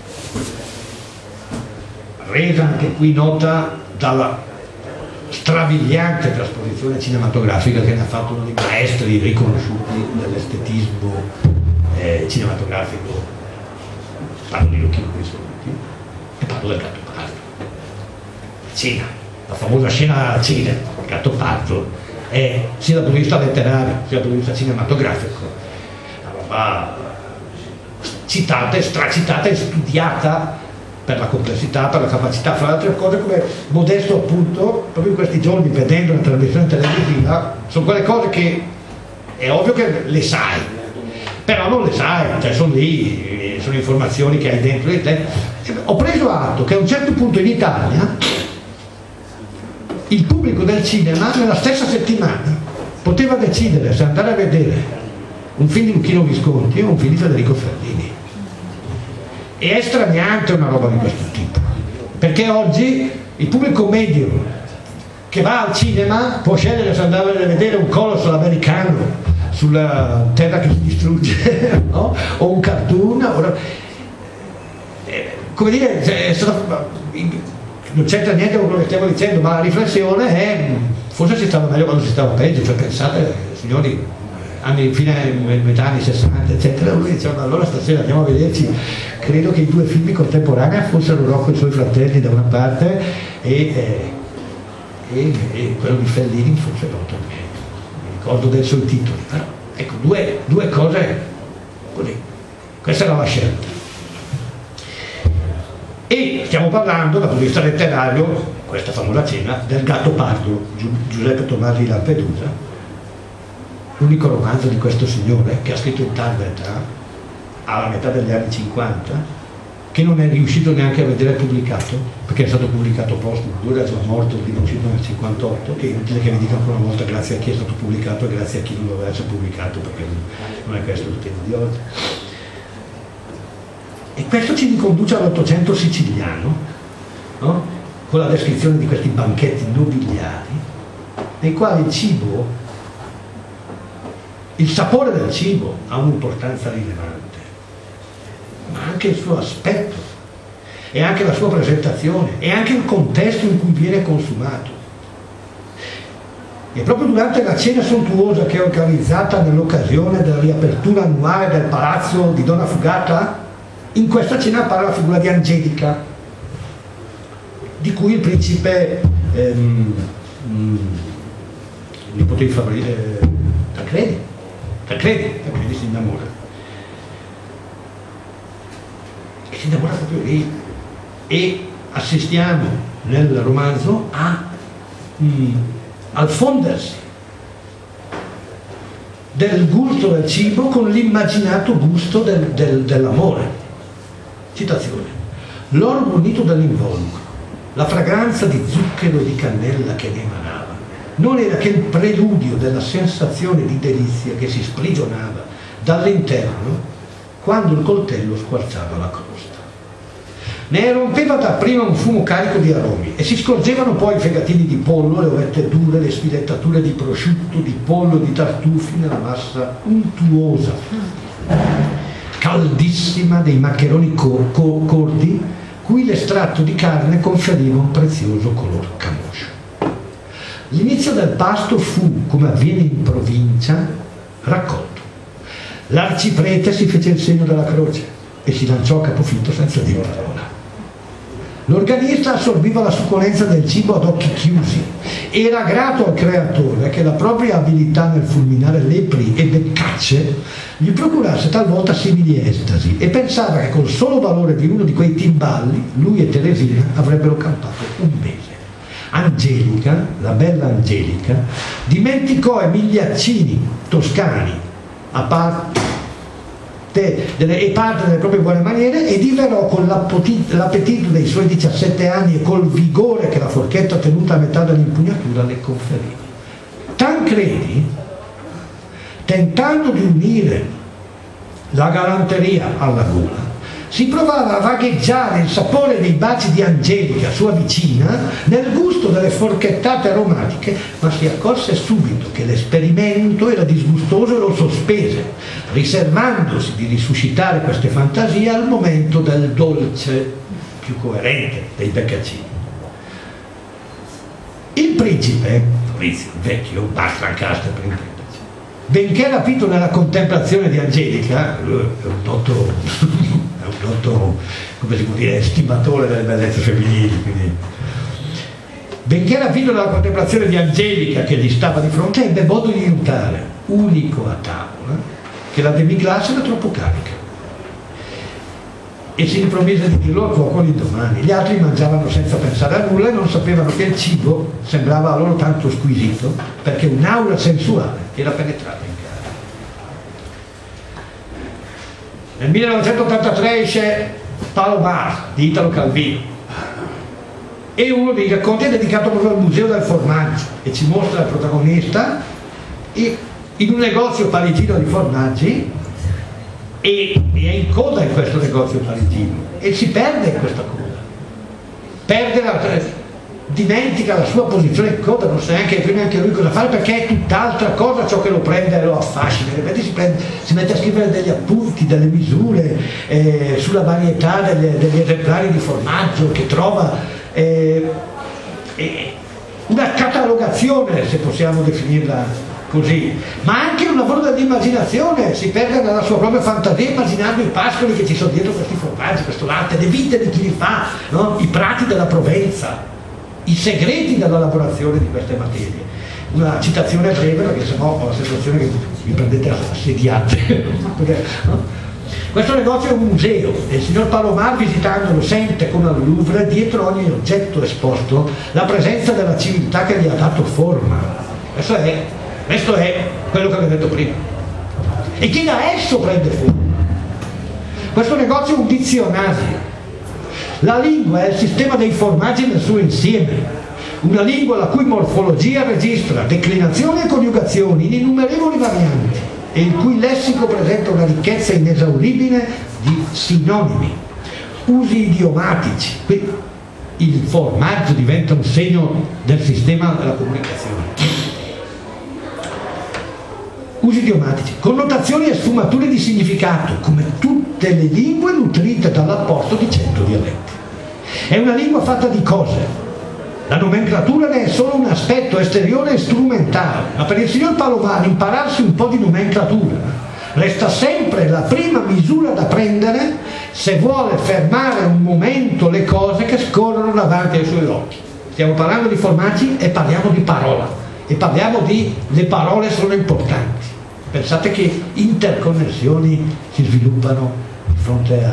resa anche qui nota dalla strabiliante trasposizione cinematografica che ne ha fatto uno dei maestri riconosciuti dell'estetismo cinematografico. Parlo di Luchino Visconti e parlo del Gattopardo. Cina, la famosa scena al cinema, il Gattopardo, è sia dal punto di vista letterario sia dal punto di vista cinematografico una roba citata e stracitata e studiata per la complessità, per la capacità, fra le altre cose, come Modesto appunto proprio in questi giorni vedendo la trasmissione televisiva, sono quelle cose che è ovvio che le sai, però non le sai, cioè sono lì, sono informazioni che hai dentro di te. Ho preso atto che a un certo punto in Italia il pubblico del cinema nella stessa settimana poteva decidere se andare a vedere un film di Luchino Visconti o un film di Federico Fellini. E è straniante una roba di questo tipo, perché oggi il pubblico medio che va al cinema può scegliere se andare a vedere un colosso americano sulla terra che si distrugge, no? O un cartoon, come dire, non c'entra niente con quello che stiamo dicendo, ma la riflessione è forse si stava meglio quando si stava peggio, cioè pensate, signori, fine metà anni 60 eccetera, lui diceva allora stasera andiamo a vederci, credo che i due film contemporanei fossero Rocco e i suoi fratelli da una parte e quello di Fellini forse l'altro, mi ricordo adesso i titoli, però ecco due cose così, questa era la scelta. E stiamo parlando dal punto di vista letterario, questa famosa cena, del Gattopardo, Giuseppe Tomasi di Lampedusa, l'unico romanzo di questo signore che ha scritto in tarda età, alla metà degli anni 50, che non è riuscito neanche a vedere pubblicato, perché è stato pubblicato postumo, lui era già morto, è uscito nel 58, che è inutile che vi dica ancora una volta grazie a chi è stato pubblicato e grazie a chi non doveva essere pubblicato, perché non è questo il tema di oggi. E questo ci riconduce all'Ottocento siciliano, no? Con la descrizione di questi banchetti nobiliari, nei quali il cibo, il sapore del cibo ha un'importanza rilevante, ma anche il suo aspetto, e anche la sua presentazione, e anche il contesto in cui viene consumato. E proprio durante la cena sontuosa che è organizzata nell'occasione della riapertura annuale del palazzo di Donna Fugata, in questa cena appare la figura di Angelica, di cui il principe nipote di Tancredi si innamora. E si si innamora proprio lì, e assistiamo nel romanzo al fondersi del gusto del cibo con l'immaginato gusto dell'amore. Citazione: l'oro brunito dell'involucro, la fragranza di zucchero e di cannella che ne emanava, non era che il preludio della sensazione di delizia che si sprigionava dall'interno quando il coltello squarciava la crosta. Ne erompeva dapprima un fumo carico di aromi e si scorgevano poi i fegatini di pollo, le ovette dure, le sfilettature di prosciutto, di pollo, di tartufi nella massa untuosa, caldissima dei maccheroni cordi, cui l'estratto di carne conferiva un prezioso color camoscio. L'inizio del pasto fu, come avviene in provincia, raccolto. L'arciprete si fece il segno della croce e si lanciò a capofitto senza dire parola. L'organista assorbiva la succolenza del cibo ad occhi chiusi. Era grato al creatore che la propria abilità nel fulminare lepri e beccacce gli procurasse talvolta simili estasi, e pensava che col solo valore di uno di quei timballi lui e Teresina avrebbero campato un mese. Angelica, la bella Angelica, dimenticò i migliaccini toscani a parte e parte delle proprie buone maniere, e diverò con l'appetito dei suoi 17 anni e col vigore che la forchetta tenuta a metà dell'impugnatura le conferiva. Tancredi, tentando di unire la galanteria alla gola, si provava a vagheggiare il sapore dei baci di Angelica, sua vicina, nel gusto delle forchettate aromatiche, ma si accorse subito che l'esperimento era disgustoso e lo sospese, riservandosi di risuscitare queste fantasie al momento del dolce più coerente dei beccaccini. Il principe, Maurizio, vecchio, basta Lancaster per intenderci, benché rapito nella contemplazione di Angelica, lui è un noto, come si può dire, estimatore delle bellezze femminili, quindi, benché rapito nella contemplazione di Angelica che gli stava di fronte, ebbe modo di notare, unico a tavola, che la demi-glace era troppo carica, e si ripromise di dirlo al cuoco l'indomani. Gli altri mangiavano senza pensare a nulla e non sapevano che il cibo sembrava a loro tanto squisito perché un'aura sensuale era penetrata in casa. Nel 1983 esce Palomar di Italo Calvino, e uno dei racconti è dedicato proprio al museo del formaggio, e ci mostra il protagonista in un negozio parigino di formaggi, e è in coda in questo negozio parigino e si perde in questa coda, dimentica la sua posizione in coda, non sa neanche prima anche lui cosa fare, perché è tutt'altra cosa ciò che lo prende e lo affascina. Si mette a scrivere degli appunti, delle misure sulla varietà degli esemplari di formaggio che trova, una catalogazione, se possiamo definirla così, ma anche un lavoro dell'immaginazione. Si perde nella sua propria fantasia immaginando i pascoli che ci sono dietro questi formaggi, questo latte, le vite di chi li fa, no? I prati della Provenza, i segreti della lavorazione di queste materie. Una citazione breve, perché sennò ho la sensazione che vi prendete assediate. Perché, no? Questo negozio è un museo e il signor Palomar, visitandolo, sente come al Louvre, dietro ogni oggetto esposto, la presenza della civiltà che gli ha dato forma. Questo è quello che avevo detto prima, e che da esso prende forma. Questo negozio è un dizionario. La lingua è il sistema dei formaggi nel suo insieme, una lingua la cui morfologia registra declinazioni e coniugazioni in innumerevoli varianti, e il cui lessico presenta una ricchezza inesauribile di sinonimi, usi idiomatici. Qui il formaggio diventa un segno del sistema della comunicazione. Usi idiomatici, connotazioni e sfumature di significato, come tutte le lingue nutrite dall'apporto di 100 dialetti. È una lingua fatta di cose. La nomenclatura ne è solo un aspetto esteriore e strumentale, ma per il signor Palomar impararsi un po' di nomenclatura resta sempre la prima misura da prendere se vuole fermare un momento le cose che scorrono davanti ai suoi occhi. Stiamo parlando di formaggi e parliamo di parola, e parliamo di le parole sono importanti. Pensate che interconnessioni si sviluppano di fronte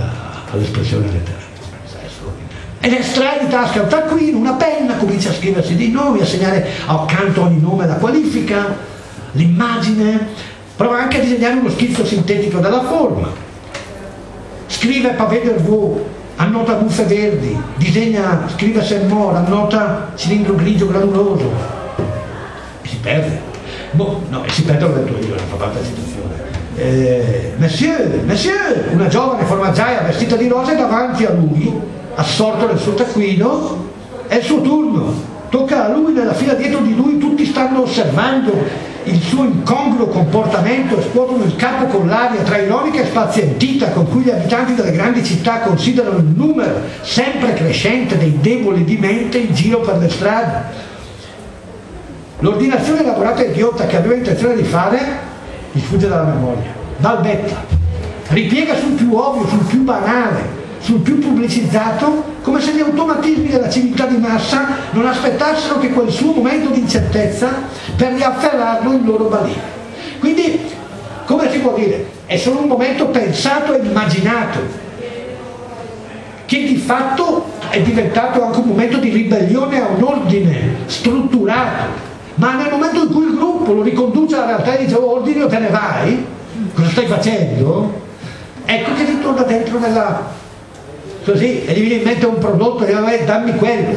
all'espressione letteraria. Ed estrae di tasca un taccuino, una penna, comincia a scriversi dei nomi, a segnare accanto a ogni nome la qualifica, l'immagine, prova anche a disegnare uno schizzo sintetico della forma, scrive pavé d'Hervaux, annota buffe verdi, disegna, scrive Saint-Maur, annota cilindro grigio granuloso e si perde. E si perde, l'ho detto io, non fa parte della situazione. Monsieur, una giovane formaggiaia vestita di rosa è davanti a lui, assorto nel suo taccuino, è il suo turno, tocca a lui, nella fila dietro di lui tutti stanno osservando il suo incongruo comportamento e scuotono il capo con l'aria tra ironica e spazientita con cui gli abitanti delle grandi città considerano il numero sempre crescente dei deboli di mente in giro per le strade. L'ordinazione elaborata e idiota che aveva intenzione di fare gli sfugge dalla memoria, balbetta, ripiega sul più ovvio, sul più banale, sul più pubblicizzato, come se gli automatismi della civiltà di massa non aspettassero che quel suo momento di incertezza per riafferrarlo in loro balia. Quindi, come si può dire, è solo un momento pensato e immaginato, che di fatto è diventato anche un momento di ribellione a un ordine strutturato, ma nel momento in cui il gruppo lo riconduce alla realtà e dice "Oh, ordine o te ne vai? Cosa stai facendo?", ecco che ritorna dentro nella... così, e gli viene in mente un prodotto e dammi quello.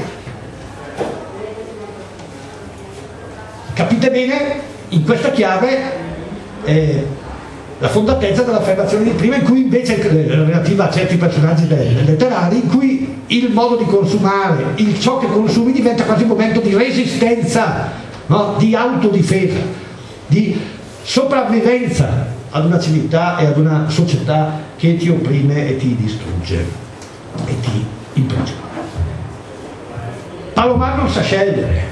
Capite bene in questa chiave la fondatezza dell'affermazione di prima, in cui invece relativa a certi personaggi letterari, in cui il modo di consumare, ciò che consumi diventa quasi un momento di resistenza, no? Di autodifesa, di sopravvivenza ad una civiltà e ad una società che ti opprime e ti distrugge e ti imprigiona. Palomar non sa scegliere.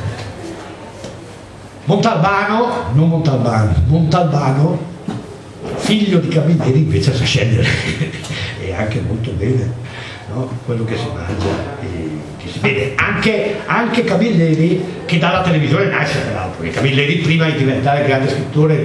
Montalbano, figlio di Camilleri, invece sa scegliere e anche molto bene, no? Quello che si mangia e che si vede. Anche Camilleri, che dalla televisione nasce peraltro, perché Camilleri prima di diventare grande scrittore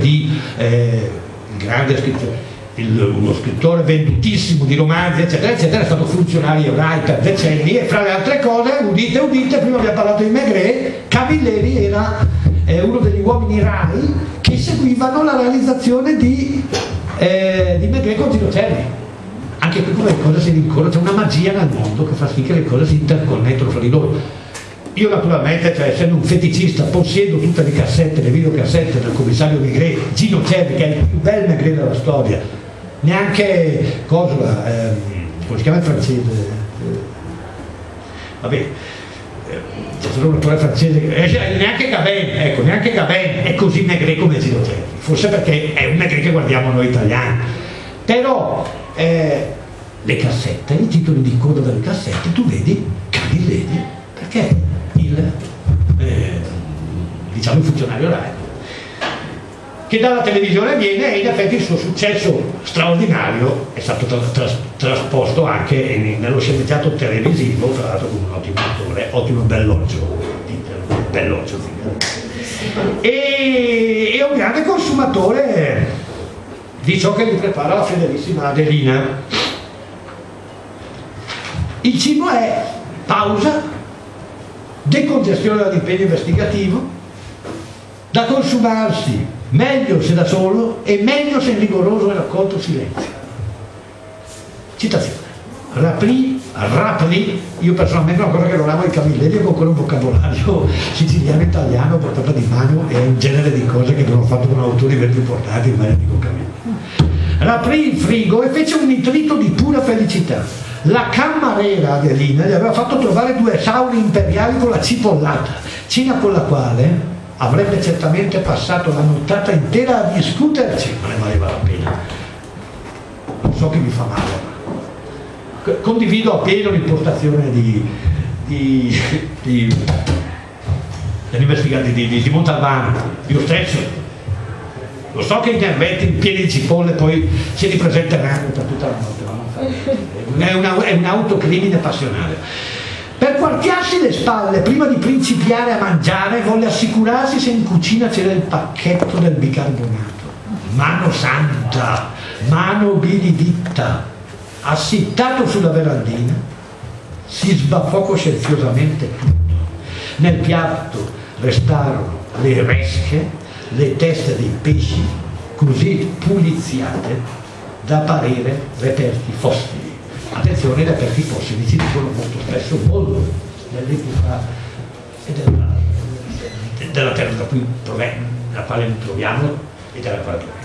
uno scrittore vendutissimo di romanzi eccetera eccetera, è stato funzionario Rai per decenni e fra le altre cose, udite, prima abbiamo parlato di Maigret, Camilleri era uno degli uomini Rai che seguivano la realizzazione di Maigret con Gino Cervi. Anche qui come le cose si rincorrono, c'è una magia nel mondo che fa sì che le cose si interconnettono fra di loro. Io naturalmente, essendo un feticista, possiedo tutte le cassette, le videocassette del commissario Maigret, Gino Cervi, che è il più bel Maigret della storia. Neanche Cosola, come si chiama il francese? Vabbè, c'è solo un attore francese, neanche Gabin è così Maigret come Gino Cervi, forse perché è un Maigret che guardiamo noi italiani. Però le cassette, i titoli di coda delle cassette, tu vedi Camilleri, perché il funzionario Rai, che dalla televisione viene, e in effetti il suo successo straordinario è stato trasposto anche nello sceneggiato televisivo, tra l'altro con un ottimo attore, ottimo Bellocchio, e è un grande consumatore di ciò che gli prepara la fedelissima Adelina. Il cibo è pausa, decongestione dall'impegno investigativo, da consumarsi meglio se da solo e meglio se in rigoroso e raccolto silenzio. Citazione. Rapli, io personalmente una cosa che non amo di Camilleri è con quello vocabolario siciliano italiano portata di mano, è un genere di cose che non ho fatto con autori ben più portati, ma di Camilleri. Aprì il frigo e fece un nitrito di pura felicità. La cammarera Adelina gli aveva fatto trovare 2 sauri imperiali con la cipollata, cena con la quale avrebbe certamente passato la nottata intera a discuterci, ma ne valeva la pena. Non so che mi fa male, ma condivido appieno l'impostazione dell'investigante di Montalbano. Io stesso lo so che interventi pieni di cipolle poi si ripresenteranno per tutta la notte, ma non fa. È un autocrimine passionale. Per quartiarsi le spalle, prima di principiare a mangiare, volle assicurarsi se in cucina c'era il pacchetto del bicarbonato. Mano santa, mano beneditta. Assittato sulla verandina, si sbaffò coscienziosamente tutto. Nel piatto restarono le resche, le teste dei pesci, così puliziate da parere reperti fossili. Attenzione, i reperti fossili ci dicono molto spesso molto dell'epoca della terra da cui proviene, la quale noi troviamo e dalla quale proviene.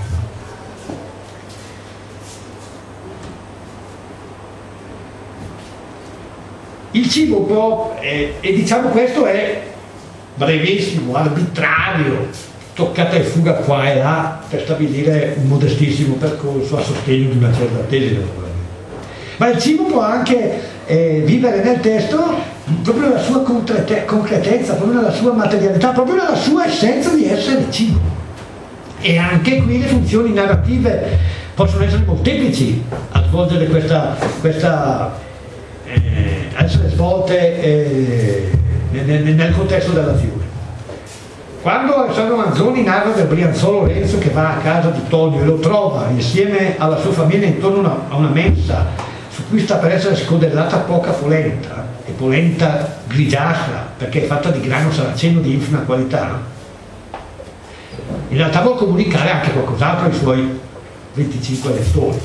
Il cibo può, e diciamo questo è brevissimo, arbitrario, toccata e fuga qua e là per stabilire un modestissimo percorso a sostegno di una certa tesi, naturalmente. Ma il cibo può anche vivere nel testo proprio nella sua concretezza, proprio nella sua materialità, proprio nella sua essenza di essere cibo. E anche qui le funzioni narrative possono essere molteplici a svolgere a essere svolte nel contesto dell'azione. Quando Alessandro Manzoni narra del Brianzolo Lorenzo che va a casa di Tonio e lo trova insieme alla sua famiglia intorno a una mensa su cui sta per essere scodellata poca polenta, e polenta grigiastra perché è fatta di grano saraceno di infima qualità, in realtà vuol comunicare anche qualcos'altro ai suoi 25 lettori.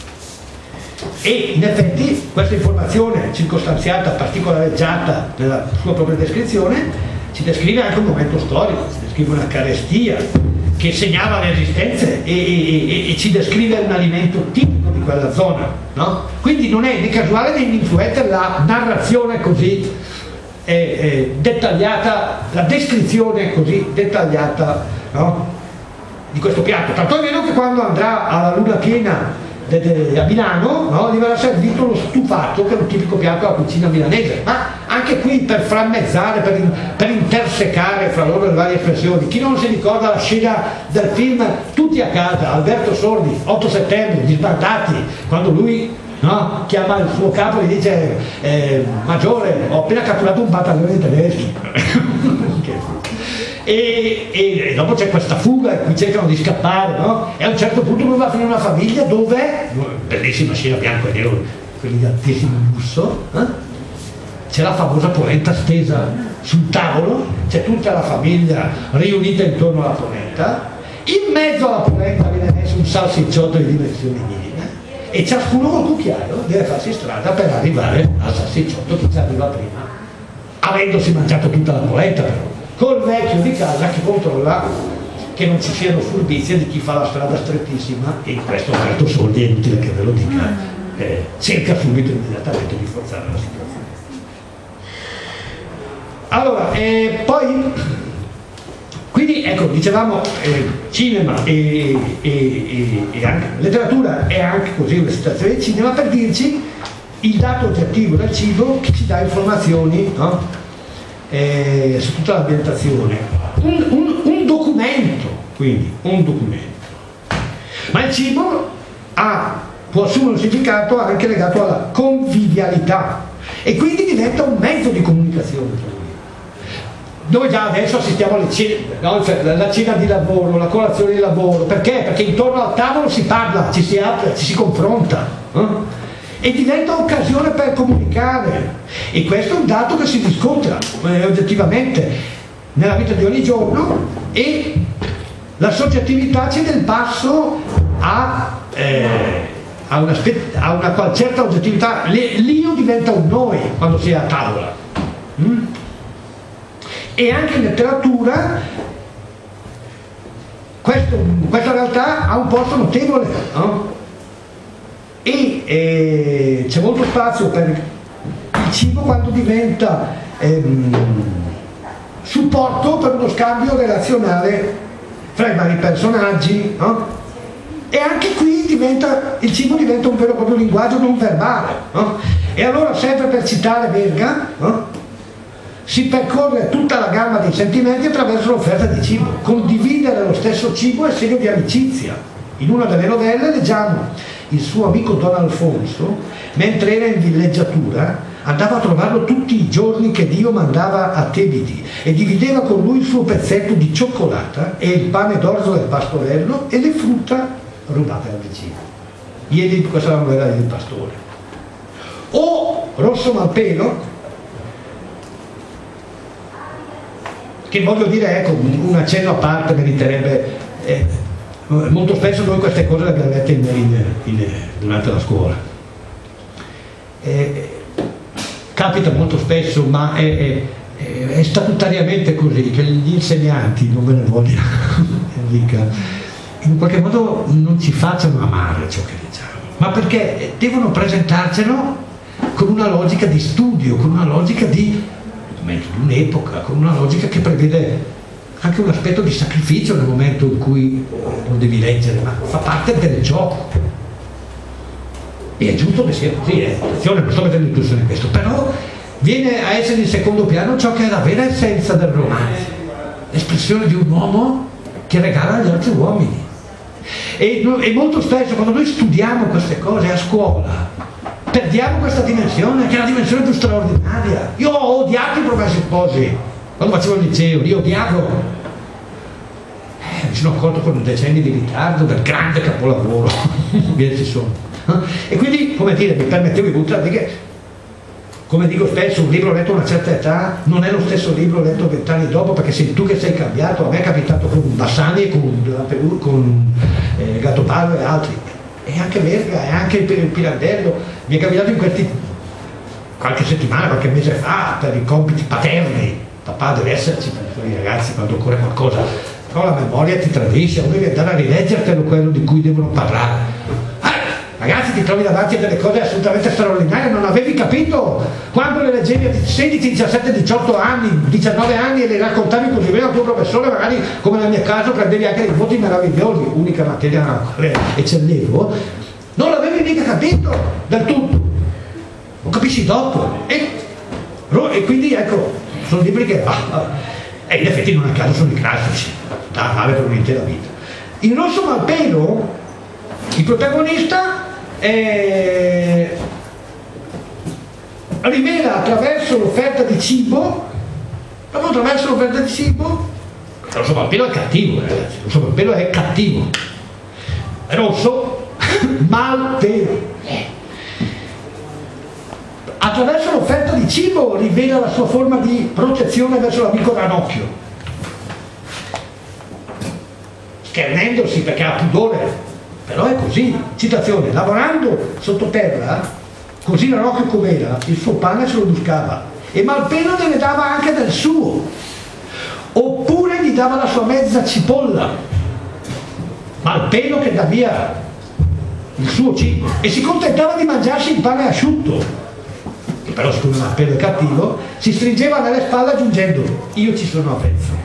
E in effetti questa informazione circostanziata, particolareggiata nella sua propria descrizione, ci descrive anche un momento storico, ci descrive una carestia che segnava le esistenze e ci descrive un alimento tipico di quella zona, no? Quindi non è né casuale né influente la narrazione così dettagliata, la descrizione così dettagliata, no? Di questo piatto. Tanto è vero che quando andrà alla luna piena a Milano, no, gli verrà servito lo stufato, che è un tipico piatto della cucina milanese, ma anche qui per frammezzare, per intersecare fra loro le varie espressioni. Chi non si ricorda la scena del film Tutti a casa, Alberto Sordi, 8 settembre, gli sbandati, quando lui, no, chiama il suo capo e gli dice maggiore, ho appena catturato un battaglione di tedeschi. E dopo c'è questa fuga in cui cercano di scappare, no? E a un certo punto lui va a finire una famiglia dove, bellissima scena bianco e nero, quelli di altissimo lusso, c'è la famosa polenta stesa sul tavolo, c'è tutta la famiglia riunita intorno alla polenta, in mezzo alla polenta viene messo un salsicciotto di dimensioni minime e ciascuno col cucchiaio deve farsi strada per arrivare al salsicciotto che ci arriva prima, avendosi mangiato tutta la polenta però, col vecchio di casa che controlla che non ci siano furbizie di chi fa la strada strettissima, e in questo Alberto Sordi, è inutile che ve lo dica, cerca subito immediatamente di forzare la situazione. Allora, poi, quindi ecco, dicevamo cinema e anche letteratura è anche così una situazione di cinema per dirci il dato oggettivo del cibo che ci dà informazioni, no? Su tutta l'ambientazione, un documento, quindi un documento. Ma il cibo può assumere un significato anche legato alla convivialità e quindi diventa un mezzo di comunicazione. Noi già adesso assistiamo alle cene, no? La cena di lavoro, la colazione di lavoro, perché? Perché intorno al tavolo si parla, ci si apre, ci si confronta, e diventa occasione per comunicare, e questo è un dato che si riscontra oggettivamente nella vita di ogni giorno, e la soggettività c'è nel passo a una certa oggettività. L'io diventa un noi quando si è a tavola, e anche in letteratura questa realtà ha un posto notevole, no? E c'è molto spazio per il cibo quando diventa supporto per uno scambio relazionale fra i vari personaggi, no? E anche qui il cibo diventa un vero e proprio linguaggio non verbale, no? E allora, sempre per citare Verga, no? Si percorre tutta la gamma dei sentimenti attraverso l'offerta di cibo. Condividere lo stesso cibo è segno di amicizia. In una delle novelle leggiamo il suo amico Don Alfonso, mentre era in villeggiatura, andava a trovarlo tutti i giorni che Dio mandava a Tebidi e divideva con lui il suo pezzetto di cioccolata e il pane d'orzo del pastorello e le frutta rubate al vicino. questa è la novella del pastore. O Rosso Malpelo, che voglio dire, ecco, un accenno a parte meriterebbe, molto spesso noi queste cose le abbiamo lette durante la scuola, capita molto spesso, ma è statutariamente così, che gli insegnanti, non ve ne voglio dica, in qualche modo non ci facciano amare ciò che diciamo, ma perché devono presentarcelo con una logica di studio, con una logica di un'epoca, con una logica che prevede anche un aspetto di sacrificio nel momento in cui lo devi leggere, ma fa parte del gioco. E è giusto che sia così, attenzione, non sto mettendo in discussione questo, però viene a essere in secondo piano ciò che è la vera essenza del romanzo, l'espressione di un uomo che regala agli altri uomini. E molto spesso quando noi studiamo queste cose a scuola perdiamo questa dimensione, che è una dimensione più straordinaria. Io ho odiato i Promessi Sposi quando facevo il liceo, io odiavo, mi sono accorto con decenni di ritardo del grande capolavoro che ci sono, e quindi, come dire, mi permettevo di buttare, perché come dico spesso, un libro letto a una certa età non è lo stesso libro letto 20 anni dopo, perché sei tu che sei cambiato. A me è capitato con Bassani e con Gattopardo e altri, e anche Verga, e anche il Pirandello. Mi è capitato in qualche settimana, qualche mese fa, per i compiti paterni. Papà deve esserci per i suoi ragazzi quando occorre qualcosa, però la memoria ti tradisce, uno deve andare a rileggertelo quello di cui devono parlare. Ragazzi, ti trovi davanti a delle cose assolutamente straordinarie, non avevi capito quando le leggevi a 16, 17, 18 anni, 19 anni e le raccontavi così bene al tuo professore, magari come nel mio caso prendevi anche dei voti meravigliosi, unica materia nella quale eccellevo, non l'avevi mica capito del tutto, lo capisci dopo. E quindi ecco, sono libri che in effetti non a caso sono i classici, da male per un'intera vita. In Rosso Malpelo il protagonista rivela attraverso l'offerta di cibo, proprio attraverso l'offerta di cibo, Rosso Malpelo è cattivo, ragazzi, Rosso Malpelo è cattivo, è rosso, malpelo. Attraverso l'offerta di cibo rivela la sua forma di protezione verso l'amico Ranocchio, schernendosi perché ha pudore. Però è così, citazione, lavorando sottoterra, così Ranocchio com'era, il suo pane se lo buscava, e Malpelo ne dava anche del suo, oppure gli dava la sua mezza cipolla, Malpelo che dà via il suo cibo, e si contentava di mangiarsi il pane asciutto, che però siccome Malpelo è cattivo, si stringeva nelle spalle aggiungendo: io ci sono avvezzo.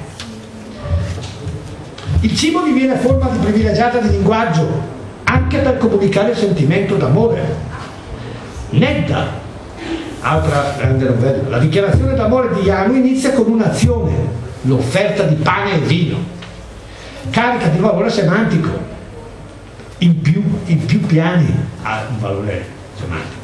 Il cibo diviene forma di privilegiata di linguaggio, anche per comunicare il sentimento d'amore. Nedda, altra grande novella, la dichiarazione d'amore di Janu inizia con un'azione, l'offerta di pane e vino, carica di valore semantico, in più piani ha un valore semantico,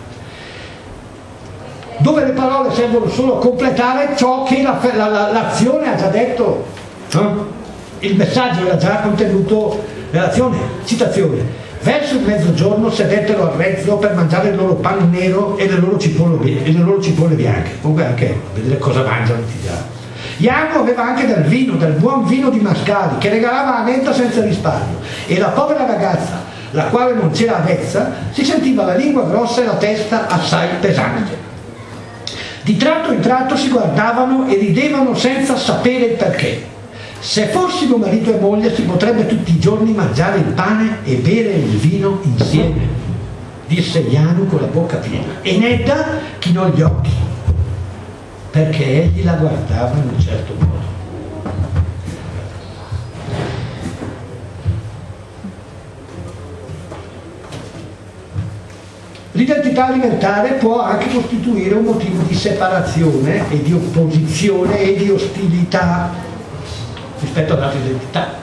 dove le parole servono solo a completare ciò che l'azione ha già detto, no? Il messaggio era già contenuto nell'azione. Citazione: verso il mezzogiorno sedettero al rezzo per mangiare il loro pan nero e le loro cipolle bianche. Comunque anche vedere cosa mangiano ti dà. Janu aveva anche del vino, del buon vino di Mascali, che regalava a Netta senza risparmio, e la povera ragazza, la quale non c'era avvezza, si sentiva la lingua grossa e la testa assai pesante. Di tratto in tratto si guardavano e ridevano senza sapere il perché. Se fossimo marito e moglie si potrebbe tutti i giorni mangiare il pane e bere il vino insieme, disse Janu con la bocca piena, e Nedda chinò gli occhi, perché egli la guardava in un certo modo. L'identità alimentare può anche costituire un motivo di separazione e di opposizione e di ostilità rispetto ad altre identità.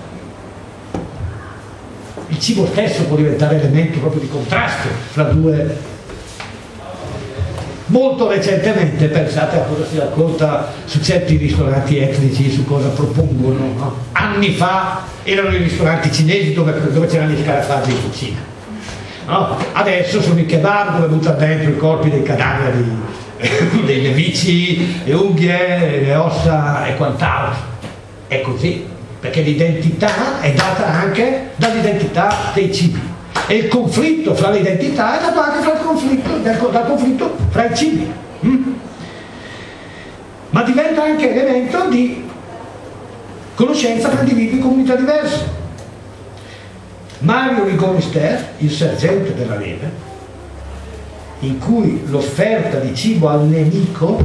Il cibo stesso può diventare elemento proprio di contrasto fra due. Molto recentemente, pensate a cosa si racconta su certi ristoranti etnici, su cosa propongono, no? Anni fa erano i ristoranti cinesi dove c'erano gli scarafaggi in cucina. No? Adesso sono i kebab dove buttano dentro i corpi dei cadaveri dei nemici, le unghie, le ossa e quant'altro. È così, perché l'identità è data anche dall'identità dei cibi. E il conflitto fra le identità è dato anche dal conflitto fra i cibi. Ma diventa anche elemento di conoscenza tra individui e comunità diverse. Mario Rigoni Ster, il sergente della neve, in cui l'offerta di cibo al nemico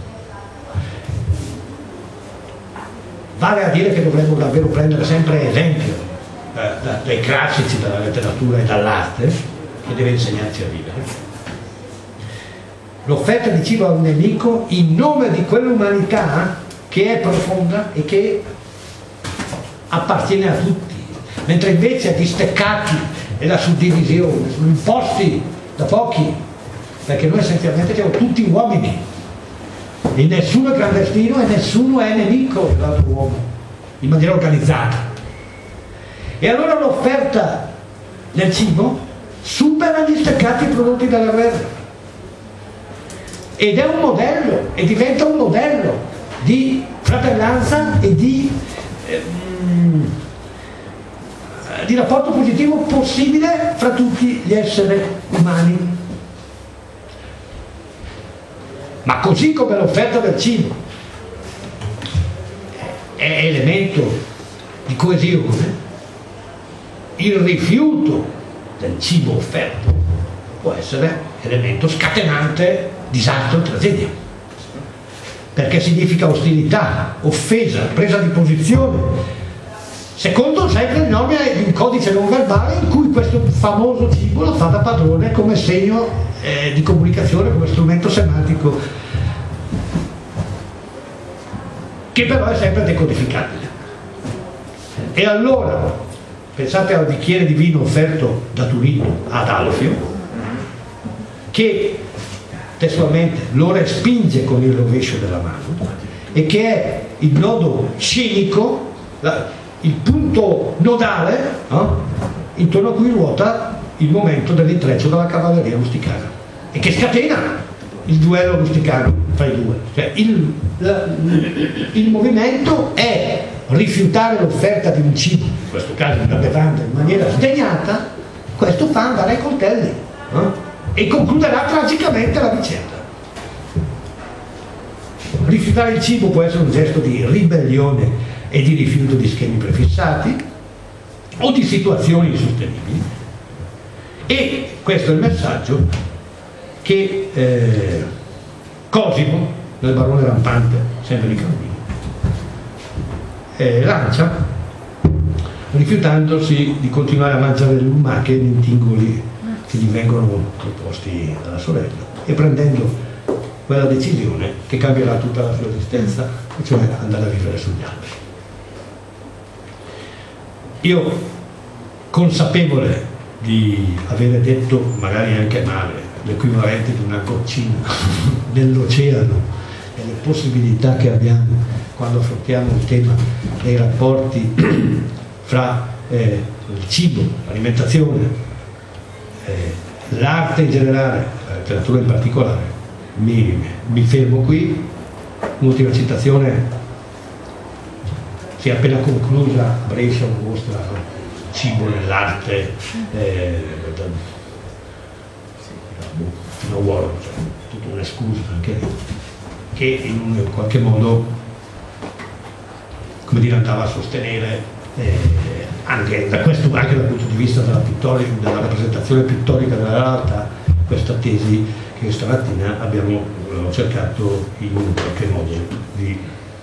vale a dire che dovremmo davvero prendere sempre esempio dai classici della letteratura e dall'arte, che deve insegnarci a vivere. L'offerta di cibo al nemico in nome di quell'umanità che è profonda e che appartiene a tutti, mentre invece gli steccati e la suddivisione sono imposti da pochi, perché noi essenzialmente siamo tutti uomini e nessuno è clandestino e nessuno è nemico dell'altro uomo in maniera organizzata. E allora l'offerta del cibo supera gli steccati prodotti dalla guerra ed è un modello, e diventa un modello di fratellanza e di rapporto positivo possibile fra tutti gli esseri umani. Ma così come l'offerta del cibo è elemento di coesione, il rifiuto del cibo offerto può essere elemento scatenante disastro e tragedia, perché significa ostilità, offesa, presa di posizione, secondo sempre le norme di un codice non verbale in cui questo famoso cibo lo fa da padrone come segno di comunicazione, come strumento semantico, che però è sempre decodificabile. E allora pensate al bicchiere di vino offerto da Turino ad Alfio, che testualmente lo respinge con il rovescio della mano e che è il nodo cinico, il punto nodale, intorno a cui ruota il momento dell'intreccio della cavalleria rusticana e che scatena il duello rusticano tra i due. Cioè, il movimento è rifiutare l'offerta di un cibo, in questo caso una bevanda, in maniera sdegnata. Questo fa andare ai coltelli e concluderà tragicamente la vicenda. Rifiutare il cibo può essere un gesto di ribellione e di rifiuto di schemi prefissati o di situazioni insostenibili, e questo è il messaggio che Cosimo, nel Barone Rampante, sempre di Calvino, lancia, rifiutandosi di continuare a mangiare le lumache nei tingoli che gli vengono proposti dalla sorella e prendendo quella decisione che cambierà tutta la sua esistenza, cioè andare a vivere sugli alberi. Io, consapevole di avere detto, magari anche male, l'equivalente di una goccina nell'oceano e le possibilità che abbiamo quando affrontiamo il tema dei rapporti fra il cibo, l'alimentazione, l'arte in generale, la letteratura in particolare, mi fermo qui. L'ultima citazione si è appena conclusa, Brescia mostra cibo nell'arte fino a Warhol, cioè, tutta un'escusa anche che in qualche modo, come dire, andava a sostenere anche dal punto di vista della rappresentazione pittorica della realtà questa tesi che stamattina abbiamo cercato in qualche modo di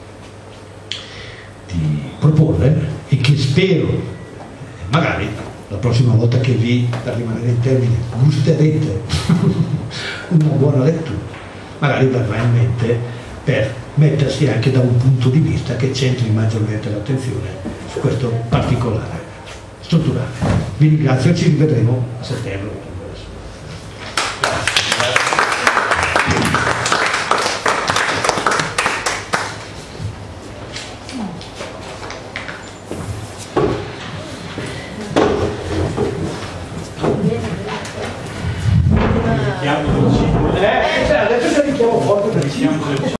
proporre e che spero magari la prossima volta che per rimanere in termine, gusterete una buona lettura, magari verrà in mente per mettersi anche da un punto di vista che centri maggiormente l'attenzione su questo particolare strutturale. Vi ringrazio e ci rivedremo a settembre. siamo